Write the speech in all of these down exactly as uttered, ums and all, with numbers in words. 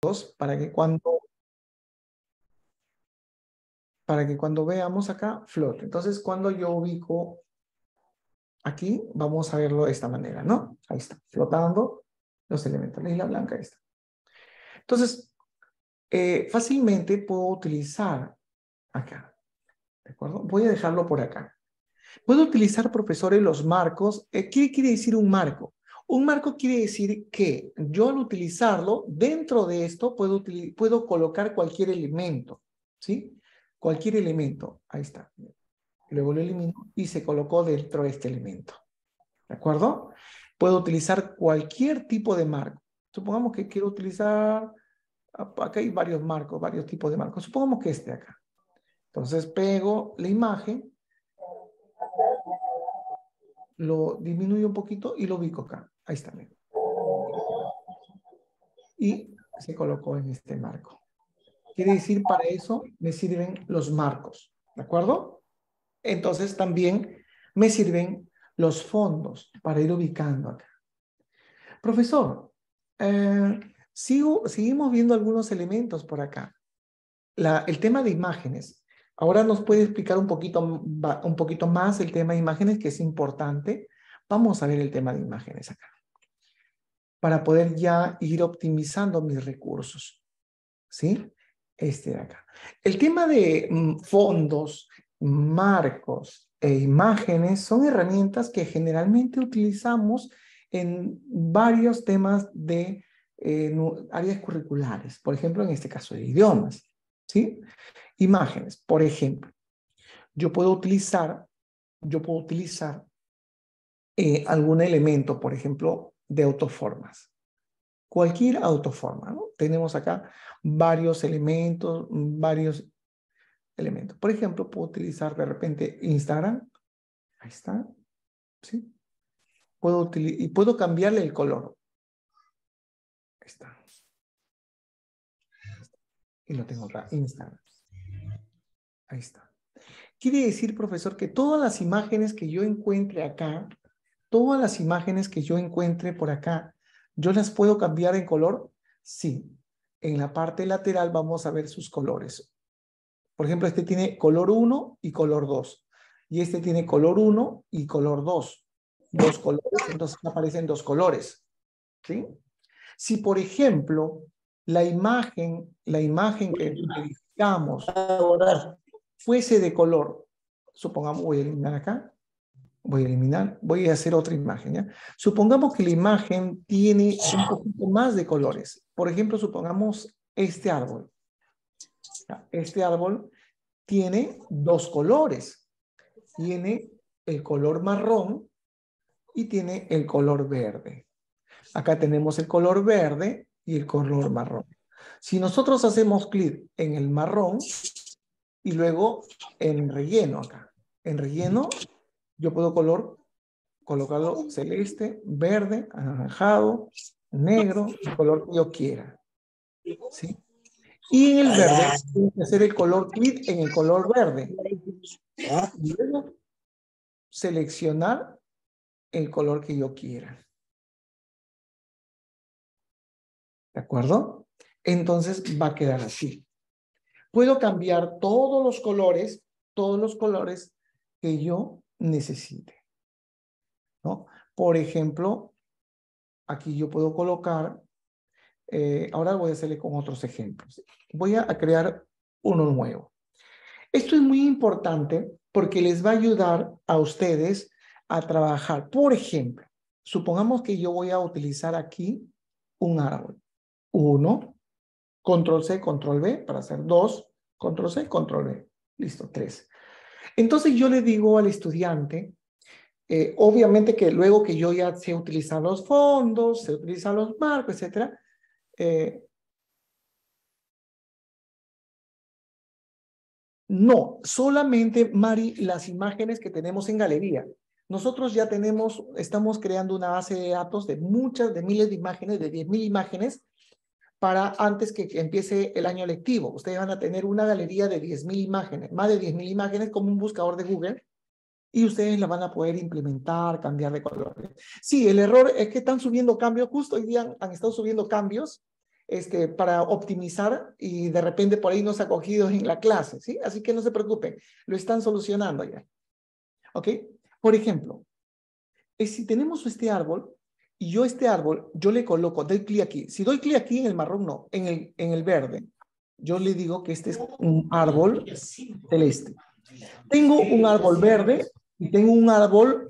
para que cuando, para que cuando veamos acá, flote. Entonces, cuando yo ubico aquí, vamos a verlo de esta manera, ¿no? Ahí está, flotando los elementos. La isla blanca, ahí está. Entonces, eh, fácilmente puedo utilizar acá, ¿de acuerdo? Voy a dejarlo por acá. Puedo utilizar, profesores, los marcos. Eh, ¿Qué quiere decir un marco? Un marco quiere decir que yo al utilizarlo, dentro de esto puedo, puedo colocar cualquier elemento, ¿sí? Cualquier elemento. Ahí está. Luego lo elimino y se colocó dentro de este elemento. ¿De acuerdo? Puedo utilizar cualquier tipo de marco. Supongamos que quiero utilizar, acá hay varios marcos, varios tipos de marcos. Supongamos que este acá. Entonces pego la imagen, lo disminuyo un poquito y lo ubico acá. Ahí está. Bien. Y se colocó en este marco. Quiere decir, para eso me sirven los marcos. ¿De acuerdo? Entonces también me sirven los fondos para ir ubicando acá. Profesor, eh, sigo, seguimos viendo algunos elementos por acá. La, el tema de imágenes. Ahora nos puede explicar un poquito, un poquito más el tema de imágenes, que es importante. Vamos a ver el tema de imágenes acá, para poder ya ir optimizando mis recursos. ¿Sí? Este de acá. El tema de mm, fondos, marcos e imágenes son herramientas que generalmente utilizamos en varios temas de eh, no, áreas curriculares. Por ejemplo, en este caso de idiomas. ¿Sí? Imágenes, por ejemplo. Yo puedo utilizar, yo puedo utilizar eh, algún elemento, por ejemplo, de autoformas. Cualquier autoforma, ¿no? Tenemos acá varios elementos, varios elementos. Por ejemplo, puedo utilizar de repente Instagram. Ahí está. ¿Sí? Puedo y puedo cambiarle el color. Ahí está. Y lo tengo acá, Instagram. Ahí está. Quiere decir, profesor, que todas las imágenes que yo encuentre acá, todas las imágenes que yo encuentre por acá, ¿yo las puedo cambiar en color? Sí. En la parte lateral vamos a ver sus colores. Por ejemplo, este tiene color uno y color dos. Y este tiene color uno y color dos. Dos colores, entonces aparecen dos colores. ¿Sí? Si, por ejemplo, la imagen, la imagen que verificamos fuese de color, supongamos, voy a eliminar acá, voy a eliminar, voy a hacer otra imagen, ¿ya? Supongamos que la imagen tiene un poquito más de colores. Por ejemplo, supongamos este árbol. Este árbol tiene dos colores. Tiene el color marrón y tiene el color verde. Acá tenemos el color verde y el color marrón. Si nosotros hacemos clic en el marrón y luego en relleno acá, en relleno yo puedo color, colocarlo celeste, verde, anaranjado, negro, el color que yo quiera. ¿Sí? Y en el verde, tengo que hacer el color clic en el color verde. Y luego seleccionar el color que yo quiera. ¿De acuerdo? Entonces va a quedar así. Puedo cambiar todos los colores, todos los colores que yo necesite, ¿no? Por ejemplo, aquí yo puedo colocar, eh, ahora voy a hacerle con otros ejemplos. Voy a, a crear uno nuevo. Esto es muy importante porque les va a ayudar a ustedes a trabajar. Por ejemplo, supongamos que yo voy a utilizar aquí un árbol. Uno, control C, control V para hacer dos, control C, control V. Listo, tres. Entonces yo le digo al estudiante, eh, obviamente que luego que yo ya sé utilizar los fondos, sé utilizar los marcos, etcétera, eh, no, solamente, Mari, las imágenes que tenemos en galería. Nosotros ya tenemos, estamos creando una base de datos de muchas, de miles de imágenes, de diez mil imágenes, para antes que empiece el año lectivo. Ustedes van a tener una galería de diez mil imágenes, más de diez mil imágenes como un buscador de Google, y ustedes la van a poder implementar, cambiar de colores. Sí, el error es que están subiendo cambios, justo hoy día han, han estado subiendo cambios, este, para optimizar y de repente por ahí no se ha cogido en la clase, ¿sí? Así que no se preocupen, lo están solucionando ya. ¿Ok? Por ejemplo, si tenemos este árbol y yo este árbol, yo le coloco, doy clic aquí. Si doy clic aquí en el marrón, no, en el, en el verde, yo le digo que este es un árbol celeste. Tengo un árbol verde y tengo un árbol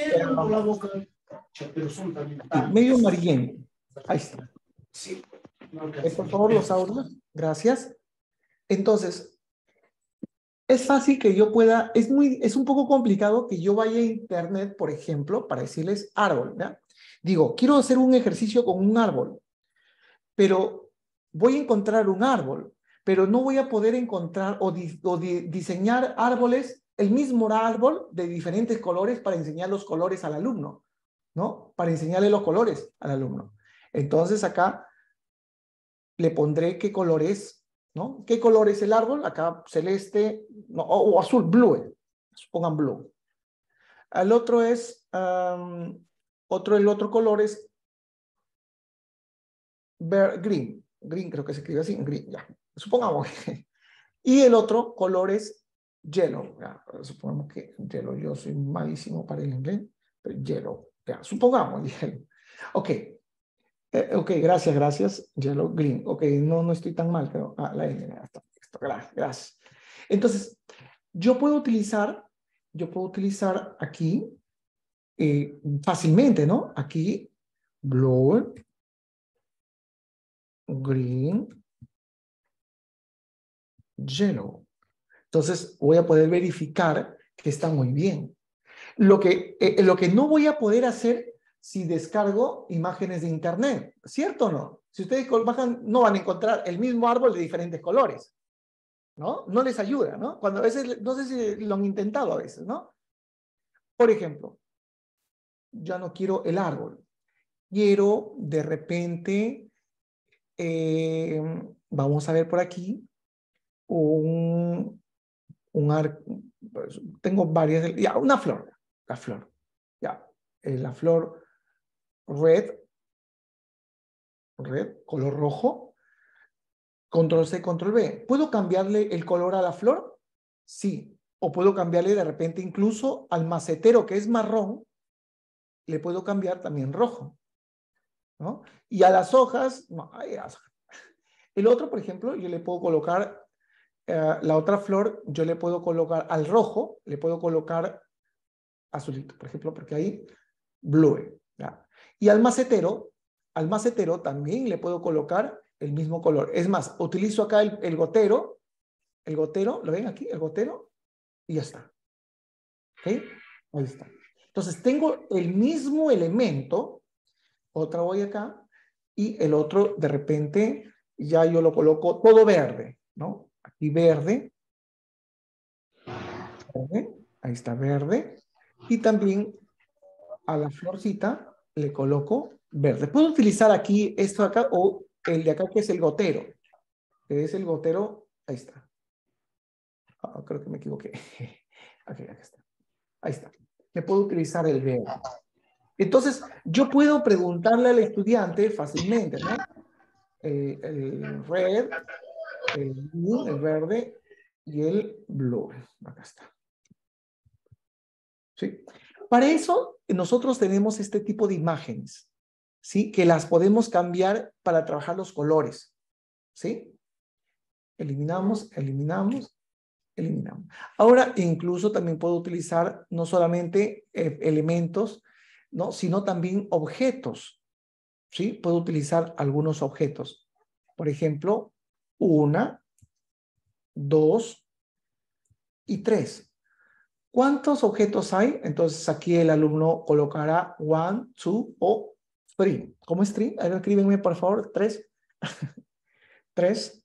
eh, medio amarillento. Ahí está. Eh, por favor, los audios. Gracias. Entonces, es fácil que yo pueda, es, muy, es un poco complicado que yo vaya a internet, por ejemplo, para decirles árbol, ¿ya? Digo, quiero hacer un ejercicio con un árbol, pero voy a encontrar un árbol, pero no voy a poder encontrar o, di, o di, diseñar árboles, el mismo árbol de diferentes colores para enseñar los colores al alumno, ¿no? Para enseñarle los colores al alumno. Entonces acá le pondré qué color es, ¿no? ¿Qué color es el árbol? Acá celeste, no, o, o azul, blue. Pongan blue. El otro es, um, otro, el otro color es green. Green creo que se escribe así, green, ya. Supongamos que. Y el otro color es yellow. Ya. Supongamos que yellow, yo soy malísimo para el inglés, pero yellow. Ya. Supongamos yellow. Ok. Eh, ok, gracias, gracias. Yellow, green. Ok, no, no estoy tan mal, pero ah, la N, hasta esto. Gracias, gracias. Entonces, yo puedo utilizar, yo puedo utilizar aquí eh, fácilmente, ¿no? Aquí, blue, green, yellow. Entonces, voy a poder verificar que está muy bien. Lo que, eh, lo que no voy a poder hacer si descargo imágenes de internet, ¿cierto o no? Si ustedes bajan, no van a encontrar el mismo árbol de diferentes colores, ¿no? No les ayuda, ¿no? Cuando a veces, no sé si lo han intentado a veces, ¿no? Por ejemplo, ya no quiero el árbol, quiero de repente, eh, vamos a ver por aquí, un, un arco, pues, tengo varias, ya, una flor, la flor, ya, eh, la flor red, red, color rojo, control C, control V. ¿Puedo cambiarle el color a la flor? Sí. O puedo cambiarle de repente incluso al macetero que es marrón, le puedo cambiar también rojo, ¿no? Y a las hojas, no, el otro, por ejemplo, yo le puedo colocar, eh, la otra flor, yo le puedo colocar al rojo, le puedo colocar azulito, por ejemplo, porque ahí, blue, ¿ya? Y al macetero, al macetero también le puedo colocar el mismo color. Es más, utilizo acá el, el gotero, el gotero, ¿lo ven aquí? El gotero, y ya está. ¿Ok? Ahí está. Entonces, tengo el mismo elemento, otra voy acá, y el otro, de repente, ya yo lo coloco todo verde, ¿no? Aquí verde, verde, ahí está verde, y también a la florcita le coloco verde. Puedo utilizar aquí esto acá o el de acá que es el gotero, que es el gotero, ahí está. Ah, creo que me equivoqué. Aquí, aquí está. Ahí está. Le puedo utilizar el verde. Entonces, yo puedo preguntarle al estudiante fácilmente, ¿no? Eh, el red, el blue, el verde y el blue. Acá está. ¿Sí? Para eso, nosotros tenemos este tipo de imágenes, ¿sí? Que las podemos cambiar para trabajar los colores, ¿sí? Eliminamos, eliminamos, eliminamos. Ahora, incluso también puedo utilizar no solamente eh, elementos, ¿no? Sino también objetos, ¿sí? Puedo utilizar algunos objetos. Por ejemplo, una, dos y tres. ¿Cuántos objetos hay? Entonces aquí el alumno colocará one, two o three. ¿Cómo es three? A ver, escríbenme por favor, tres. Tres.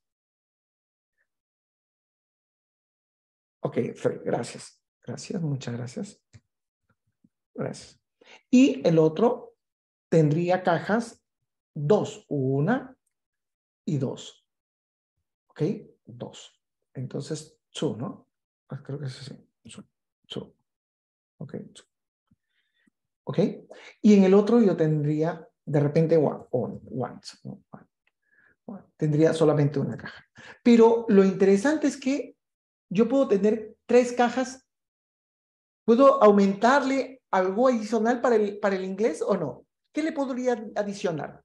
Ok, three. Gracias. Gracias, muchas gracias. Gracias. Y el otro tendría cajas dos. Una y dos. Ok, dos. Entonces, two, ¿no? Ah, creo que es así. Two. Two. Ok, two. ¿Ok? Y en el otro yo tendría de repente one, one, one, one. Bueno, tendría solamente una caja. Pero lo interesante es que yo puedo tener tres cajas. ¿Puedo aumentarle algo adicional para el, para el inglés o no? ¿Qué le podría adicionar?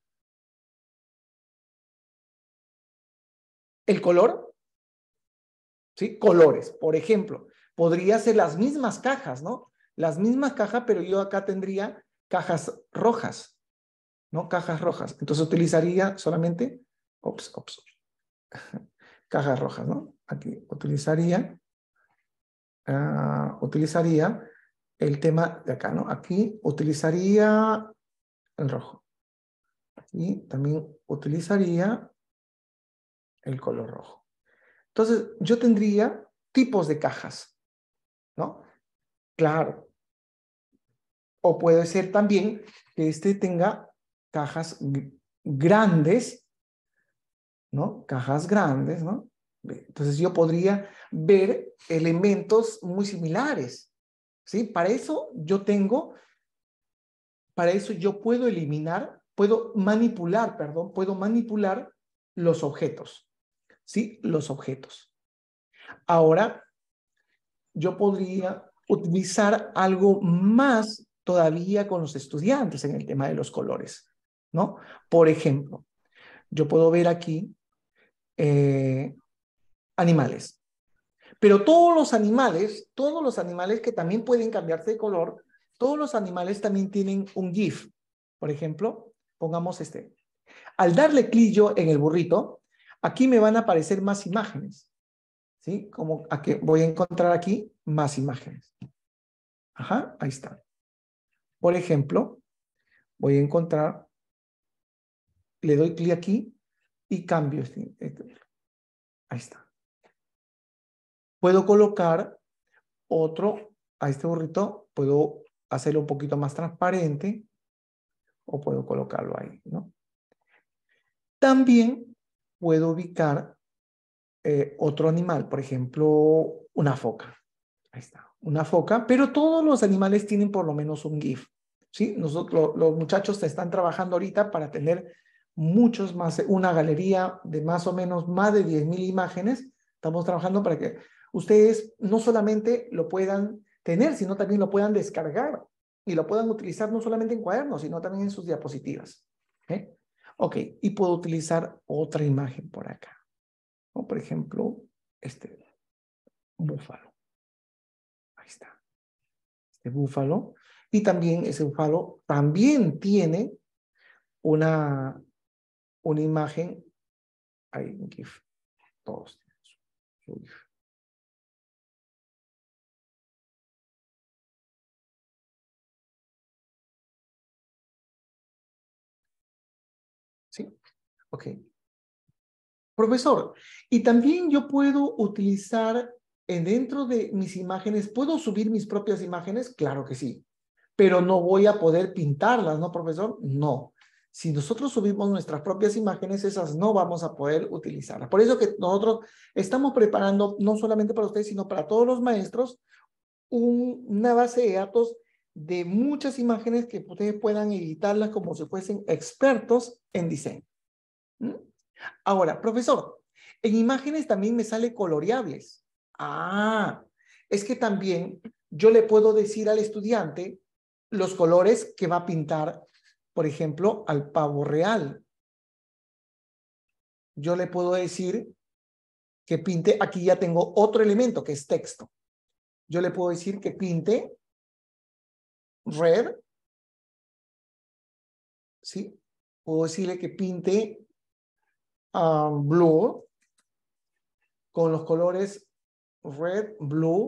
¿El color? ¿Sí? Colores, por ejemplo. Podría ser las mismas cajas, ¿no? Las mismas cajas, pero yo acá tendría cajas rojas, ¿no? Cajas rojas. Entonces utilizaría solamente, ops, ops, cajas rojas, ¿no? Aquí utilizaría, uh, utilizaría el tema de acá, ¿no? Aquí utilizaría el rojo. Y también utilizaría el color rojo. Entonces, yo tendría tipos de cajas, ¿no? Claro. O puede ser también que este tenga cajas grandes, ¿no? Cajas grandes, ¿no? Entonces, yo podría ver elementos muy similares, ¿sí? Para eso yo tengo, para eso yo puedo eliminar, puedo manipular, perdón, puedo manipular los objetos, ¿sí? Los objetos. Ahora, yo podría utilizar algo más todavía con los estudiantes en el tema de los colores, ¿no? Por ejemplo, yo puedo ver aquí eh, animales, pero todos los animales, todos los animales que también pueden cambiarse de color, todos los animales también tienen un GIF. Por ejemplo, pongamos este. Al darle clic yo en el burrito, aquí me van a aparecer más imágenes. ¿Sí? Como aquí, voy a encontrar aquí más imágenes. Ajá, ahí está. Por ejemplo, voy a encontrar, le doy clic aquí y cambio este, este. Ahí está. Puedo colocar otro a este burrito, puedo hacerlo un poquito más transparente o puedo colocarlo ahí, ¿no? También puedo ubicar eh, otro animal, por ejemplo, una foca. Ahí está, una foca, pero todos los animales tienen por lo menos un GIF, ¿sí? Nosotros, los muchachos están trabajando ahorita para tener muchos más, una galería de más o menos más de diez mil imágenes. Estamos trabajando para que ustedes no solamente lo puedan tener, sino también lo puedan descargar y lo puedan utilizar no solamente en cuadernos, sino también en sus diapositivas. ¿Eh? Ok, y puedo utilizar otra imagen por acá, ¿no? Por ejemplo, este búfalo. Ahí está. Este búfalo. Y también ese búfalo también tiene una, una imagen. Hay un GIF. Todos tienen su, su GIF. ¿Sí? Ok. Profesor, y también yo puedo utilizar en dentro de mis imágenes, ¿puedo subir mis propias imágenes? Claro que sí, pero no voy a poder pintarlas, ¿no, profesor? No. Si nosotros subimos nuestras propias imágenes, esas no vamos a poder utilizarlas. Por eso que nosotros estamos preparando, no solamente para ustedes, sino para todos los maestros, un, una base de datos de muchas imágenes que ustedes puedan editarlas como si fuesen expertos en diseño. ¿Mm? Ahora, profesor, en imágenes también me sale coloreables. Ah, es que también yo le puedo decir al estudiante los colores que va a pintar, por ejemplo, al pavo real. Yo le puedo decir que pinte, aquí ya tengo otro elemento que es texto. Yo le puedo decir que pinte red, ¿sí? Puedo decirle que pinte um, blue con los colores red, blue,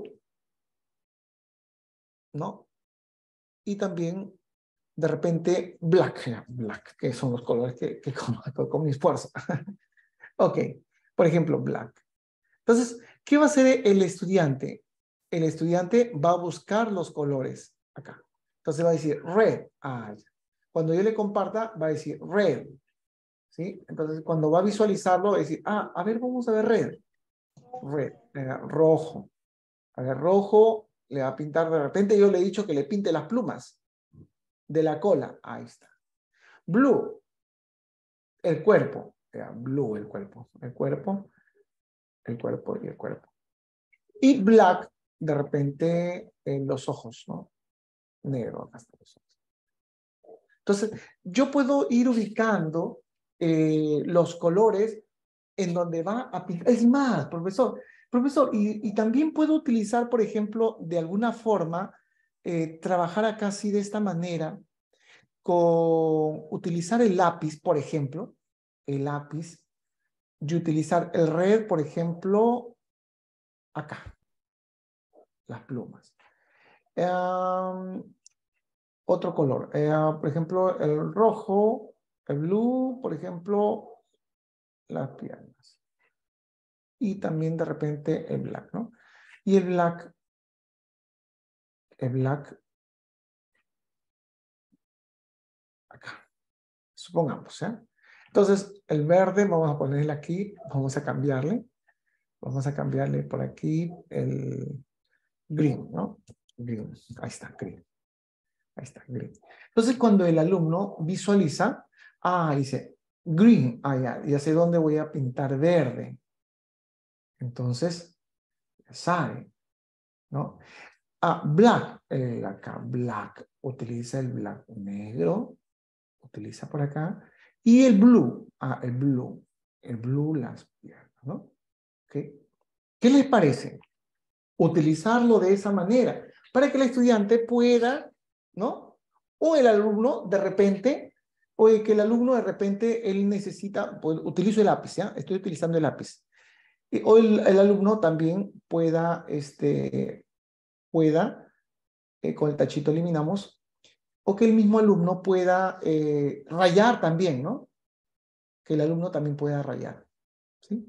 ¿no? Y también de repente black, black, que son los colores que, que conozco con mi esfuerzo. Ok, por ejemplo, black. Entonces, ¿qué va a hacer el estudiante? El estudiante va a buscar los colores acá. Entonces va a decir red. Ah, ya. Cuando yo le comparta, va a decir red. ¿Sí? Entonces, cuando va a visualizarlo, va a decir, ah, a ver, vamos a ver red. Red, venga, rojo. A ver, rojo, le va a pintar de repente, yo le he dicho que le pinte las plumas de la cola. Ahí está. Blue, el cuerpo. sea, blue el cuerpo, el cuerpo, el cuerpo y el cuerpo. Y black, de repente, en los ojos, ¿no? Negro, acá están los ojos. Entonces, yo puedo ir ubicando eh, los colores en donde va a pintar. Es más, profesor, profesor, y, y también puedo utilizar, por ejemplo, de alguna forma, eh, trabajar acá así de esta manera, con utilizar el lápiz, por ejemplo, el lápiz, y utilizar el red, por ejemplo, acá, las plumas. Um, otro color, eh, por ejemplo, el rojo, el blue, por ejemplo, las piernas. Y también de repente el black, ¿no? Y el black, el black, acá, supongamos, ¿eh? Entonces, el verde, vamos a ponerle aquí, vamos a cambiarle, vamos a cambiarle por aquí el green, ¿no? Green, ahí está, green. Ahí está, green. Entonces, cuando el alumno visualiza, ah, dice, green, ah, ya, ya sé dónde voy a pintar verde. Entonces, sabe, ¿no? Ah, black, eh, acá, black, utiliza el black negro, utiliza por acá, y el blue, ah, el blue, el blue las piernas, ¿no? ¿Okay? ¿Qué les parece? Utilizarlo de esa manera, para que el estudiante pueda, ¿no? O el alumno, de repente, o que el alumno, de repente, él necesita, pues, utilizo el lápiz, ¿ya? Estoy utilizando el lápiz. Y, o el, el alumno también pueda, este, pueda, eh, con el tachito eliminamos, o que el mismo alumno pueda eh, rayar también, ¿no? Que el alumno también pueda rayar, ¿sí?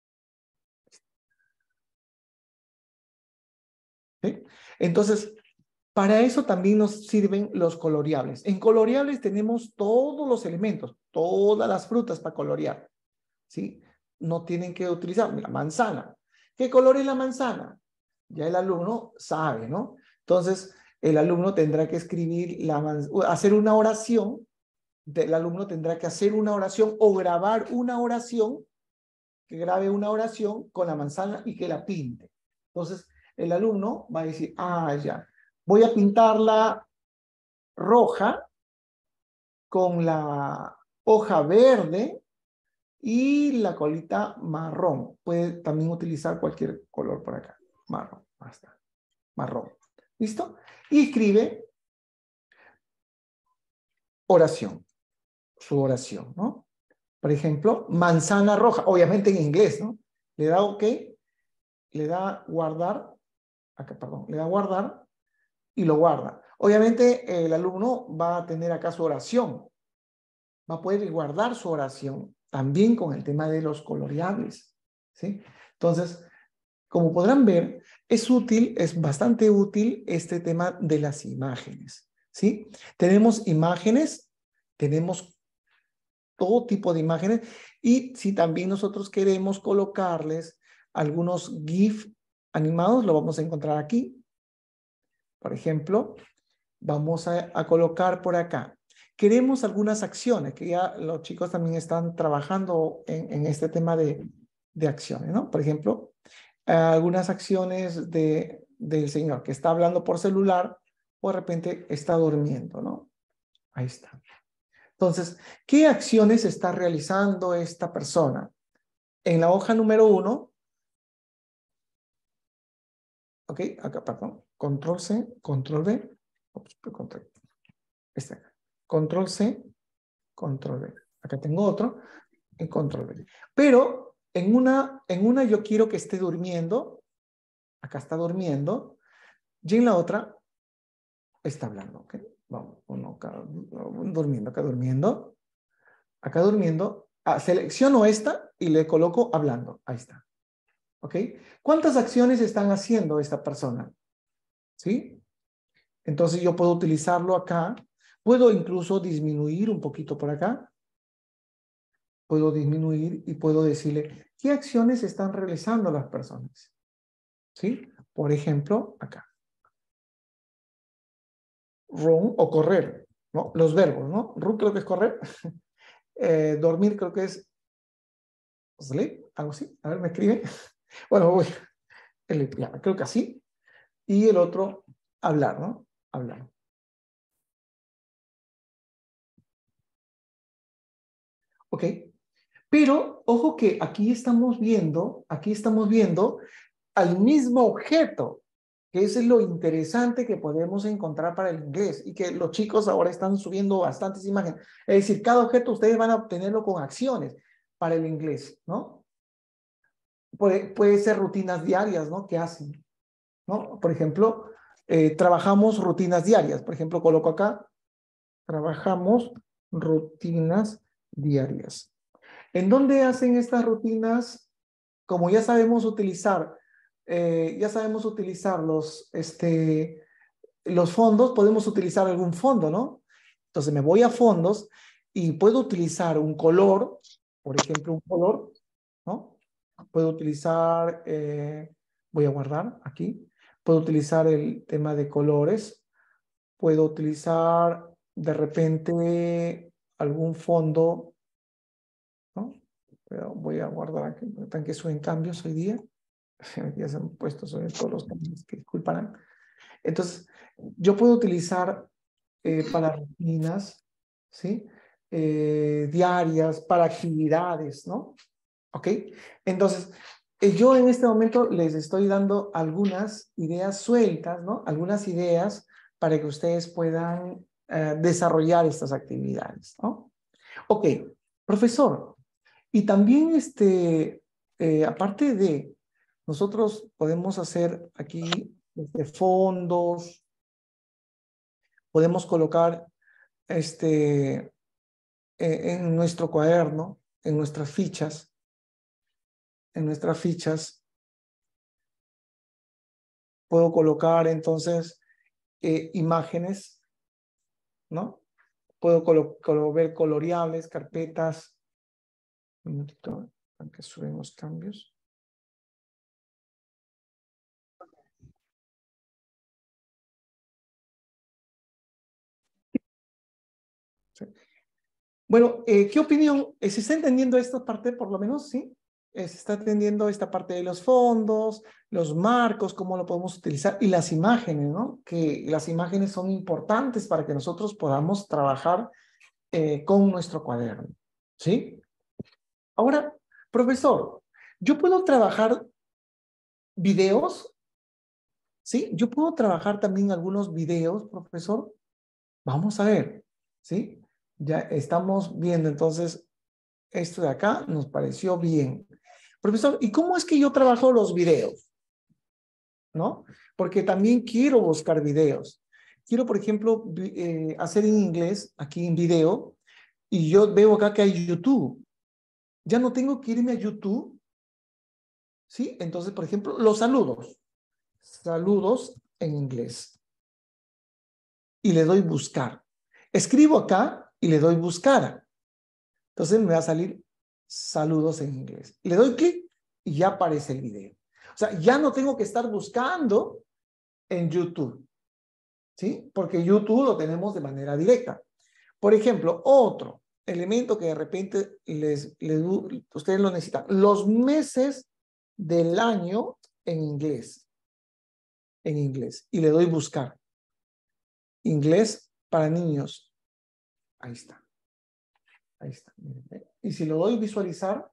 ¿Sí? Entonces, para eso también nos sirven los coloreables. En coloreables tenemos todos los elementos, todas las frutas para colorear, ¿sí? No tienen que utilizar la manzana. ¿Qué color es la manzana? Ya el alumno sabe, ¿no? Entonces, el alumno tendrá que escribir, la hacer una oración, el alumno tendrá que hacer una oración o grabar una oración, que grabe una oración con la manzana y que la pinte. Entonces, el alumno va a decir, ah, ya, voy a pintarla roja con la hoja verde y la colita marrón. Puede también utilizar cualquier color por acá. Marrón, basta. Marrón. ¿Listo? Y escribe oración. Su oración, ¿no? Por ejemplo, manzana roja. Obviamente en inglés, ¿no? Le da OK. Le da guardar. Acá, perdón. Le da guardar y lo guarda. Obviamente el alumno va a tener acá su oración. Va a poder guardar su oración también con el tema de los coloreables, ¿sí? Entonces, como podrán ver, es útil, es bastante útil este tema de las imágenes, ¿sí? Tenemos imágenes, tenemos todo tipo de imágenes y si también nosotros queremos colocarles algunos GIF animados, lo vamos a encontrar aquí. Por ejemplo, vamos a, a colocar por acá. Queremos algunas acciones, que ya los chicos también están trabajando en, en este tema de, de acciones, ¿no? Por ejemplo, eh, algunas acciones de, del señor que está hablando por celular o de repente está durmiendo, ¿no? Ahí está. Entonces, ¿qué acciones está realizando esta persona? En la hoja número uno, ok, acá, perdón, control C, control V, ups, control, este acá. Control C, control V. Acá tengo otro en control V. Pero en una, en una yo quiero que esté durmiendo. Acá está durmiendo. Y en la otra está hablando. ¿Ok? Vamos, uno acá durmiendo, acá durmiendo. Acá durmiendo. Ah, selecciono esta y le coloco hablando. Ahí está. ¿Ok? ¿Cuántas acciones están haciendo esta persona? ¿Sí? Entonces yo puedo utilizarlo acá. Puedo incluso disminuir un poquito por acá. Puedo disminuir y puedo decirle qué acciones están realizando las personas. ¿Sí? Por ejemplo, acá. Run o correr, ¿no? Los verbos, ¿no? Run creo que es correr. eh, dormir creo que es ¿Sleep? Algo así. A ver, me escribe. Bueno, voy. El, ya, creo que así. Y el otro, hablar, ¿no? Hablar. ¿Ok? Pero, ojo que aquí estamos viendo, aquí estamos viendo al mismo objeto, que es lo interesante que podemos encontrar para el inglés y que los chicos ahora están subiendo bastantes imágenes. Es decir, cada objeto ustedes van a obtenerlo con acciones para el inglés, ¿no? Puede, puede ser rutinas diarias, ¿no? ¿Qué hacen? ¿No? Por ejemplo, eh, trabajamos rutinas diarias. Por ejemplo, coloco acá, trabajamos rutinas diarias. ¿En dónde hacen estas rutinas? Como ya sabemos utilizar, eh, ya sabemos utilizar los, este, los fondos, podemos utilizar algún fondo, ¿no? Entonces me voy a fondos y puedo utilizar un color, por ejemplo, un color, ¿no? Puedo utilizar, eh, voy a guardar aquí, puedo utilizar el tema de colores, puedo utilizar de repente algún fondo, ¿no? Pero voy a guardar aquí, tan que suben cambios hoy día. Ya se han puesto sobre todos los cambios, que disculparán. Entonces, yo puedo utilizar eh, para rutinas, ¿sí? Eh, diarias, para actividades, ¿no? ¿Ok? Entonces, eh, yo en este momento les estoy dando algunas ideas sueltas, ¿no? Algunas ideas para que ustedes puedan eh, desarrollar estas actividades, ¿no? Ok, profesor, y también, este, eh, aparte de, nosotros podemos hacer aquí este, fondos, podemos colocar este, eh, en nuestro cuaderno, en nuestras fichas, en nuestras fichas, puedo colocar entonces eh, imágenes, ¿no? Puedo colo colo ver coloreables, carpetas. Un minutito, aunque suben los cambios. Sí. Bueno, eh, ¿qué opinión? ¿Se está entendiendo esta parte por lo menos? Sí. Eh, se está entendiendo esta parte de los fondos, los marcos, cómo lo podemos utilizar y las imágenes, ¿no? Que las imágenes son importantes para que nosotros podamos trabajar eh, con nuestro cuaderno. ¿Sí? Ahora, profesor, ¿yo puedo trabajar videos? ¿Sí? ¿Yo puedo trabajar también algunos videos, profesor? Vamos a ver. ¿Sí? Ya estamos viendo entonces esto de acá, nos pareció bien. Profesor, ¿y cómo es que yo trabajo los videos? ¿No? Porque también quiero buscar videos. Quiero, por ejemplo, eh, hacer en inglés, aquí en video, y yo veo acá que hay YouTube. Ya no tengo que irme a YouTube, ¿sí? Entonces, por ejemplo, los saludos. Saludos en inglés. Y le doy buscar. Escribo acá y le doy buscar. Entonces me va a salir saludos en inglés. Le doy clic y ya aparece el video. O sea, ya no tengo que estar buscando en YouTube, ¿sí? Porque YouTube lo tenemos de manera directa. Por ejemplo, otro elemento que de repente les, les, ustedes lo necesitan, los meses del año en inglés, en inglés, y le doy buscar. Inglés para niños. Ahí está. Ahí está. Y si lo doy visualizar,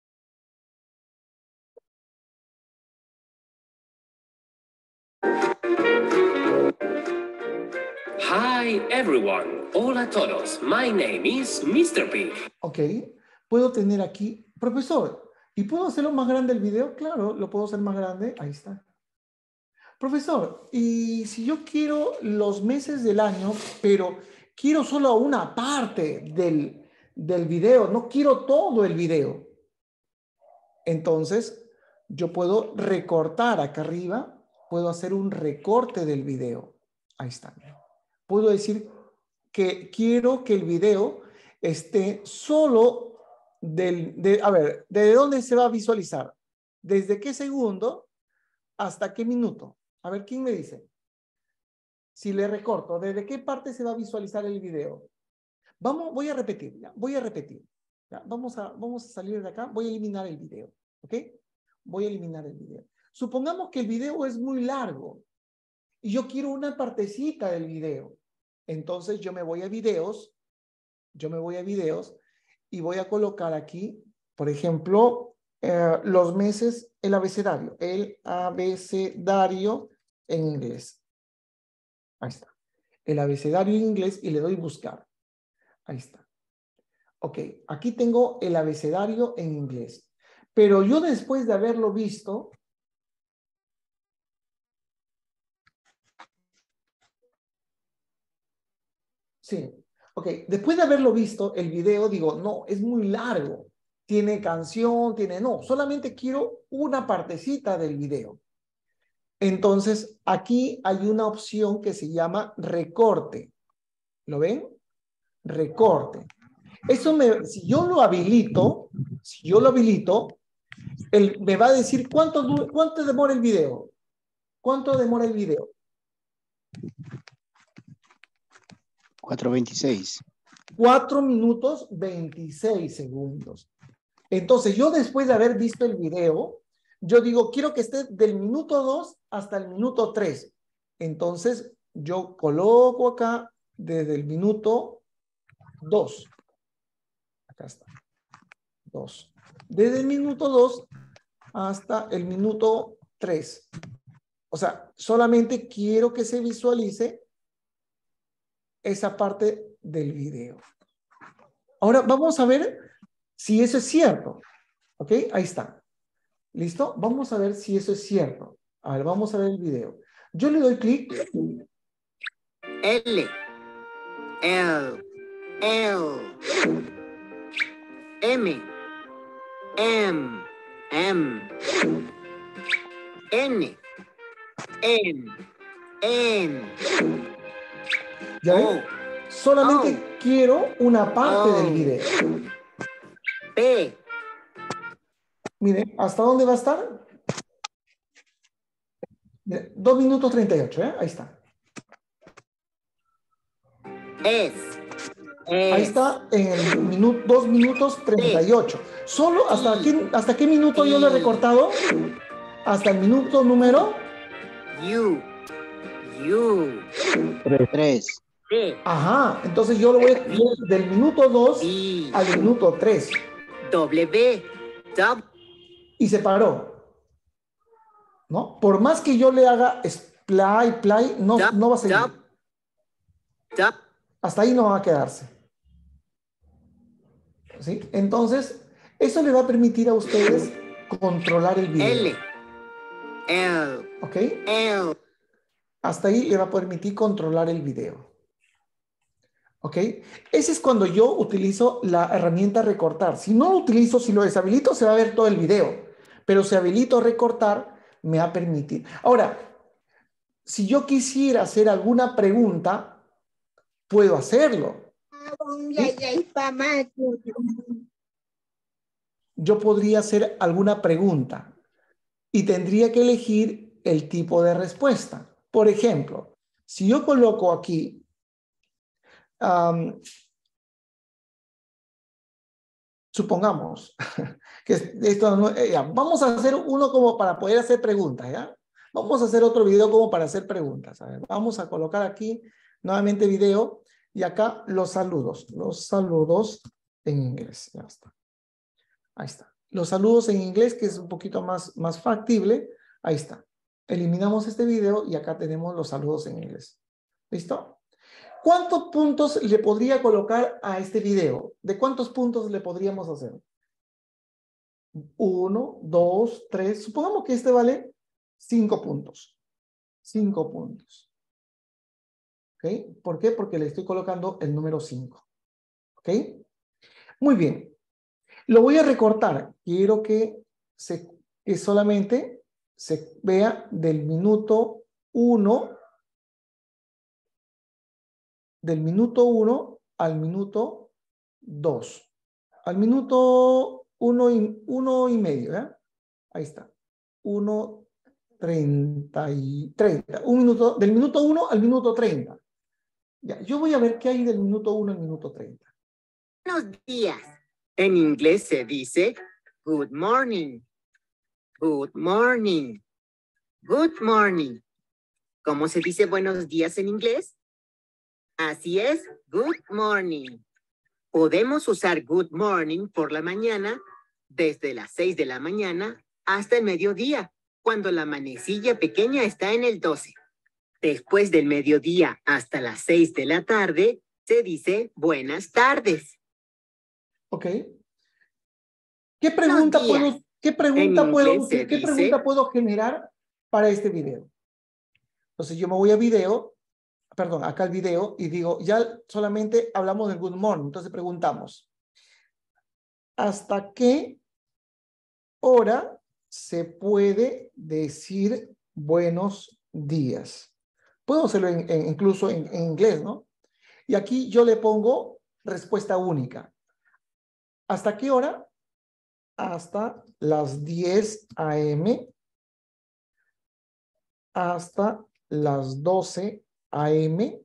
Hi everyone, hola a todos, my name is mister Pig. ok, puedo tener aquí, profesor, ¿y puedo hacerlo más grande el video? Claro, lo puedo hacer más grande, ahí está. Profesor, y si yo quiero los meses del año, pero quiero solo una parte del, del video, no quiero todo el video. Entonces, yo puedo recortar acá arriba, puedo hacer un recorte del video. Ahí está. Puedo decir que quiero que el video esté solo del, de, a ver, ¿de dónde se va a visualizar? ¿Desde qué segundo hasta qué minuto? A ver, ¿quién me dice? Si le recorto, ¿desde qué parte se va a visualizar el video? Vamos, voy a repetir, ya, voy a repetir. Ya, vamos, a, vamos a salir de acá. Voy a eliminar el video. ¿Ok? Voy a eliminar el video. Supongamos que el video es muy largo y yo quiero una partecita del video. Entonces yo me voy a videos. Yo me voy a videos y voy a colocar aquí, por ejemplo, eh, los meses, el abecedario. El abecedario en inglés. Ahí está. El abecedario en inglés y le doy buscar. Ahí está. Ok, aquí tengo el abecedario en inglés. Pero yo después de haberlo visto, sí, ok, después de haberlo visto, el video, digo, no, es muy largo. Tiene canción, tiene, no, solamente quiero una partecita del video. Entonces, aquí hay una opción que se llama recorte. ¿Lo ven? Recorte. Eso me, si yo lo habilito, si yo lo habilito, él me va a decir cuánto, cuánto demora el video. ¿Cuánto demora el video? cuatro veintiséis. cuatro minutos veintiséis segundos. Entonces, yo después de haber visto el video, yo digo, quiero que esté del minuto dos hasta el minuto tres. Entonces, yo coloco acá desde el minuto dos. Acá está. dos. Desde el minuto dos hasta el minuto tres. O sea, solamente quiero que se visualice esa parte del video. Ahora vamos a ver si eso es cierto. ¿Ok? Ahí está. ¿Listo? Vamos a ver si eso es cierto. A ver, vamos a ver el video. Yo le doy clic. L, L, L, M, M, M, N, N, N, ¿Ya ven? O, Solamente Oh. quiero una parte Oh. del video. P, Miren, ¿hasta dónde va a estar? Miren, dos minutos treinta y ocho, ¿eh? Ahí está. S, Ahí S, está en el minuto, dos minutos treinta y ocho. Solo hasta qué, hasta qué minuto yo lo he recortado? Hasta el minuto número. U, U, tres. T, Ajá, entonces yo lo voy a del minuto dos I, al minuto tres. W, W, Y se paró. ¿No? Por más que yo le haga play, play, no, no va a seguir. W, W, Hasta ahí no va a quedarse. ¿Sí? Entonces, eso le va a permitir a ustedes controlar el video. L, L, ¿Ok? L, Hasta ahí le va a permitir controlar el video. ¿Ok? Ese es cuando yo utilizo la herramienta recortar. Si no lo utilizo, si lo deshabilito, se va a ver todo el video. Pero si habilito recortar, me va a permitir. Ahora, si yo quisiera hacer alguna pregunta, puedo hacerlo. ¿Sí? Yo podría hacer alguna pregunta y tendría que elegir el tipo de respuesta. Por ejemplo, si yo coloco aquí Um, supongamos que esto no, eh, ya, vamos a hacer uno como para poder hacer preguntas, ¿ya? Vamos a hacer otro video como para hacer preguntas. A ver, vamos a colocar aquí nuevamente video y acá los saludos, los saludos en inglés. Ya está. Ahí está. Los saludos en inglés, que es un poquito más, más factible. Ahí está. Eliminamos este video y acá tenemos los saludos en inglés. ¿Listo? ¿Cuántos puntos le podría colocar a este video? ¿De cuántos puntos le podríamos hacer? Uno, dos, tres. Supongamos que este vale cinco puntos. Cinco puntos. ¿Ok? ¿Por qué? Porque le estoy colocando el número cinco. ¿Ok? Muy bien. Lo voy a recortar. Quiero que, se, que solamente se vea del minuto uno. Del minuto uno al minuto dos. Al minuto uno y, uno y medio, ¿eh? Ahí está. uno, treinta y treinta. Un minuto, del minuto uno al minuto treinta. Ya, yo voy a ver qué hay del minuto uno al minuto treinta. Buenos días. En inglés se dice good morning. Good morning. Good morning. ¿Cómo se dice buenos días en inglés? Así es, good morning. Podemos usar good morning por la mañana desde las seis de la mañana hasta el mediodía, cuando la manecilla pequeña está en el doce. Después del mediodía hasta las seis de la tarde, se dice buenas tardes. ¿Ok? ¿Qué pregunta Buenos días. puedo, qué pregunta En puedo, inglés se qué, qué dice- pregunta puedo generar para este video? Entonces yo me voy a video, perdón, acá al video y digo, ya solamente hablamos del good morning. Entonces preguntamos, ¿hasta qué hora se puede decir buenos días? Puedo hacerlo en, en- incluso en, en inglés, ¿no? Y aquí yo le pongo respuesta única. ¿Hasta qué hora? Hasta las diez a eme, hasta las doce a eme.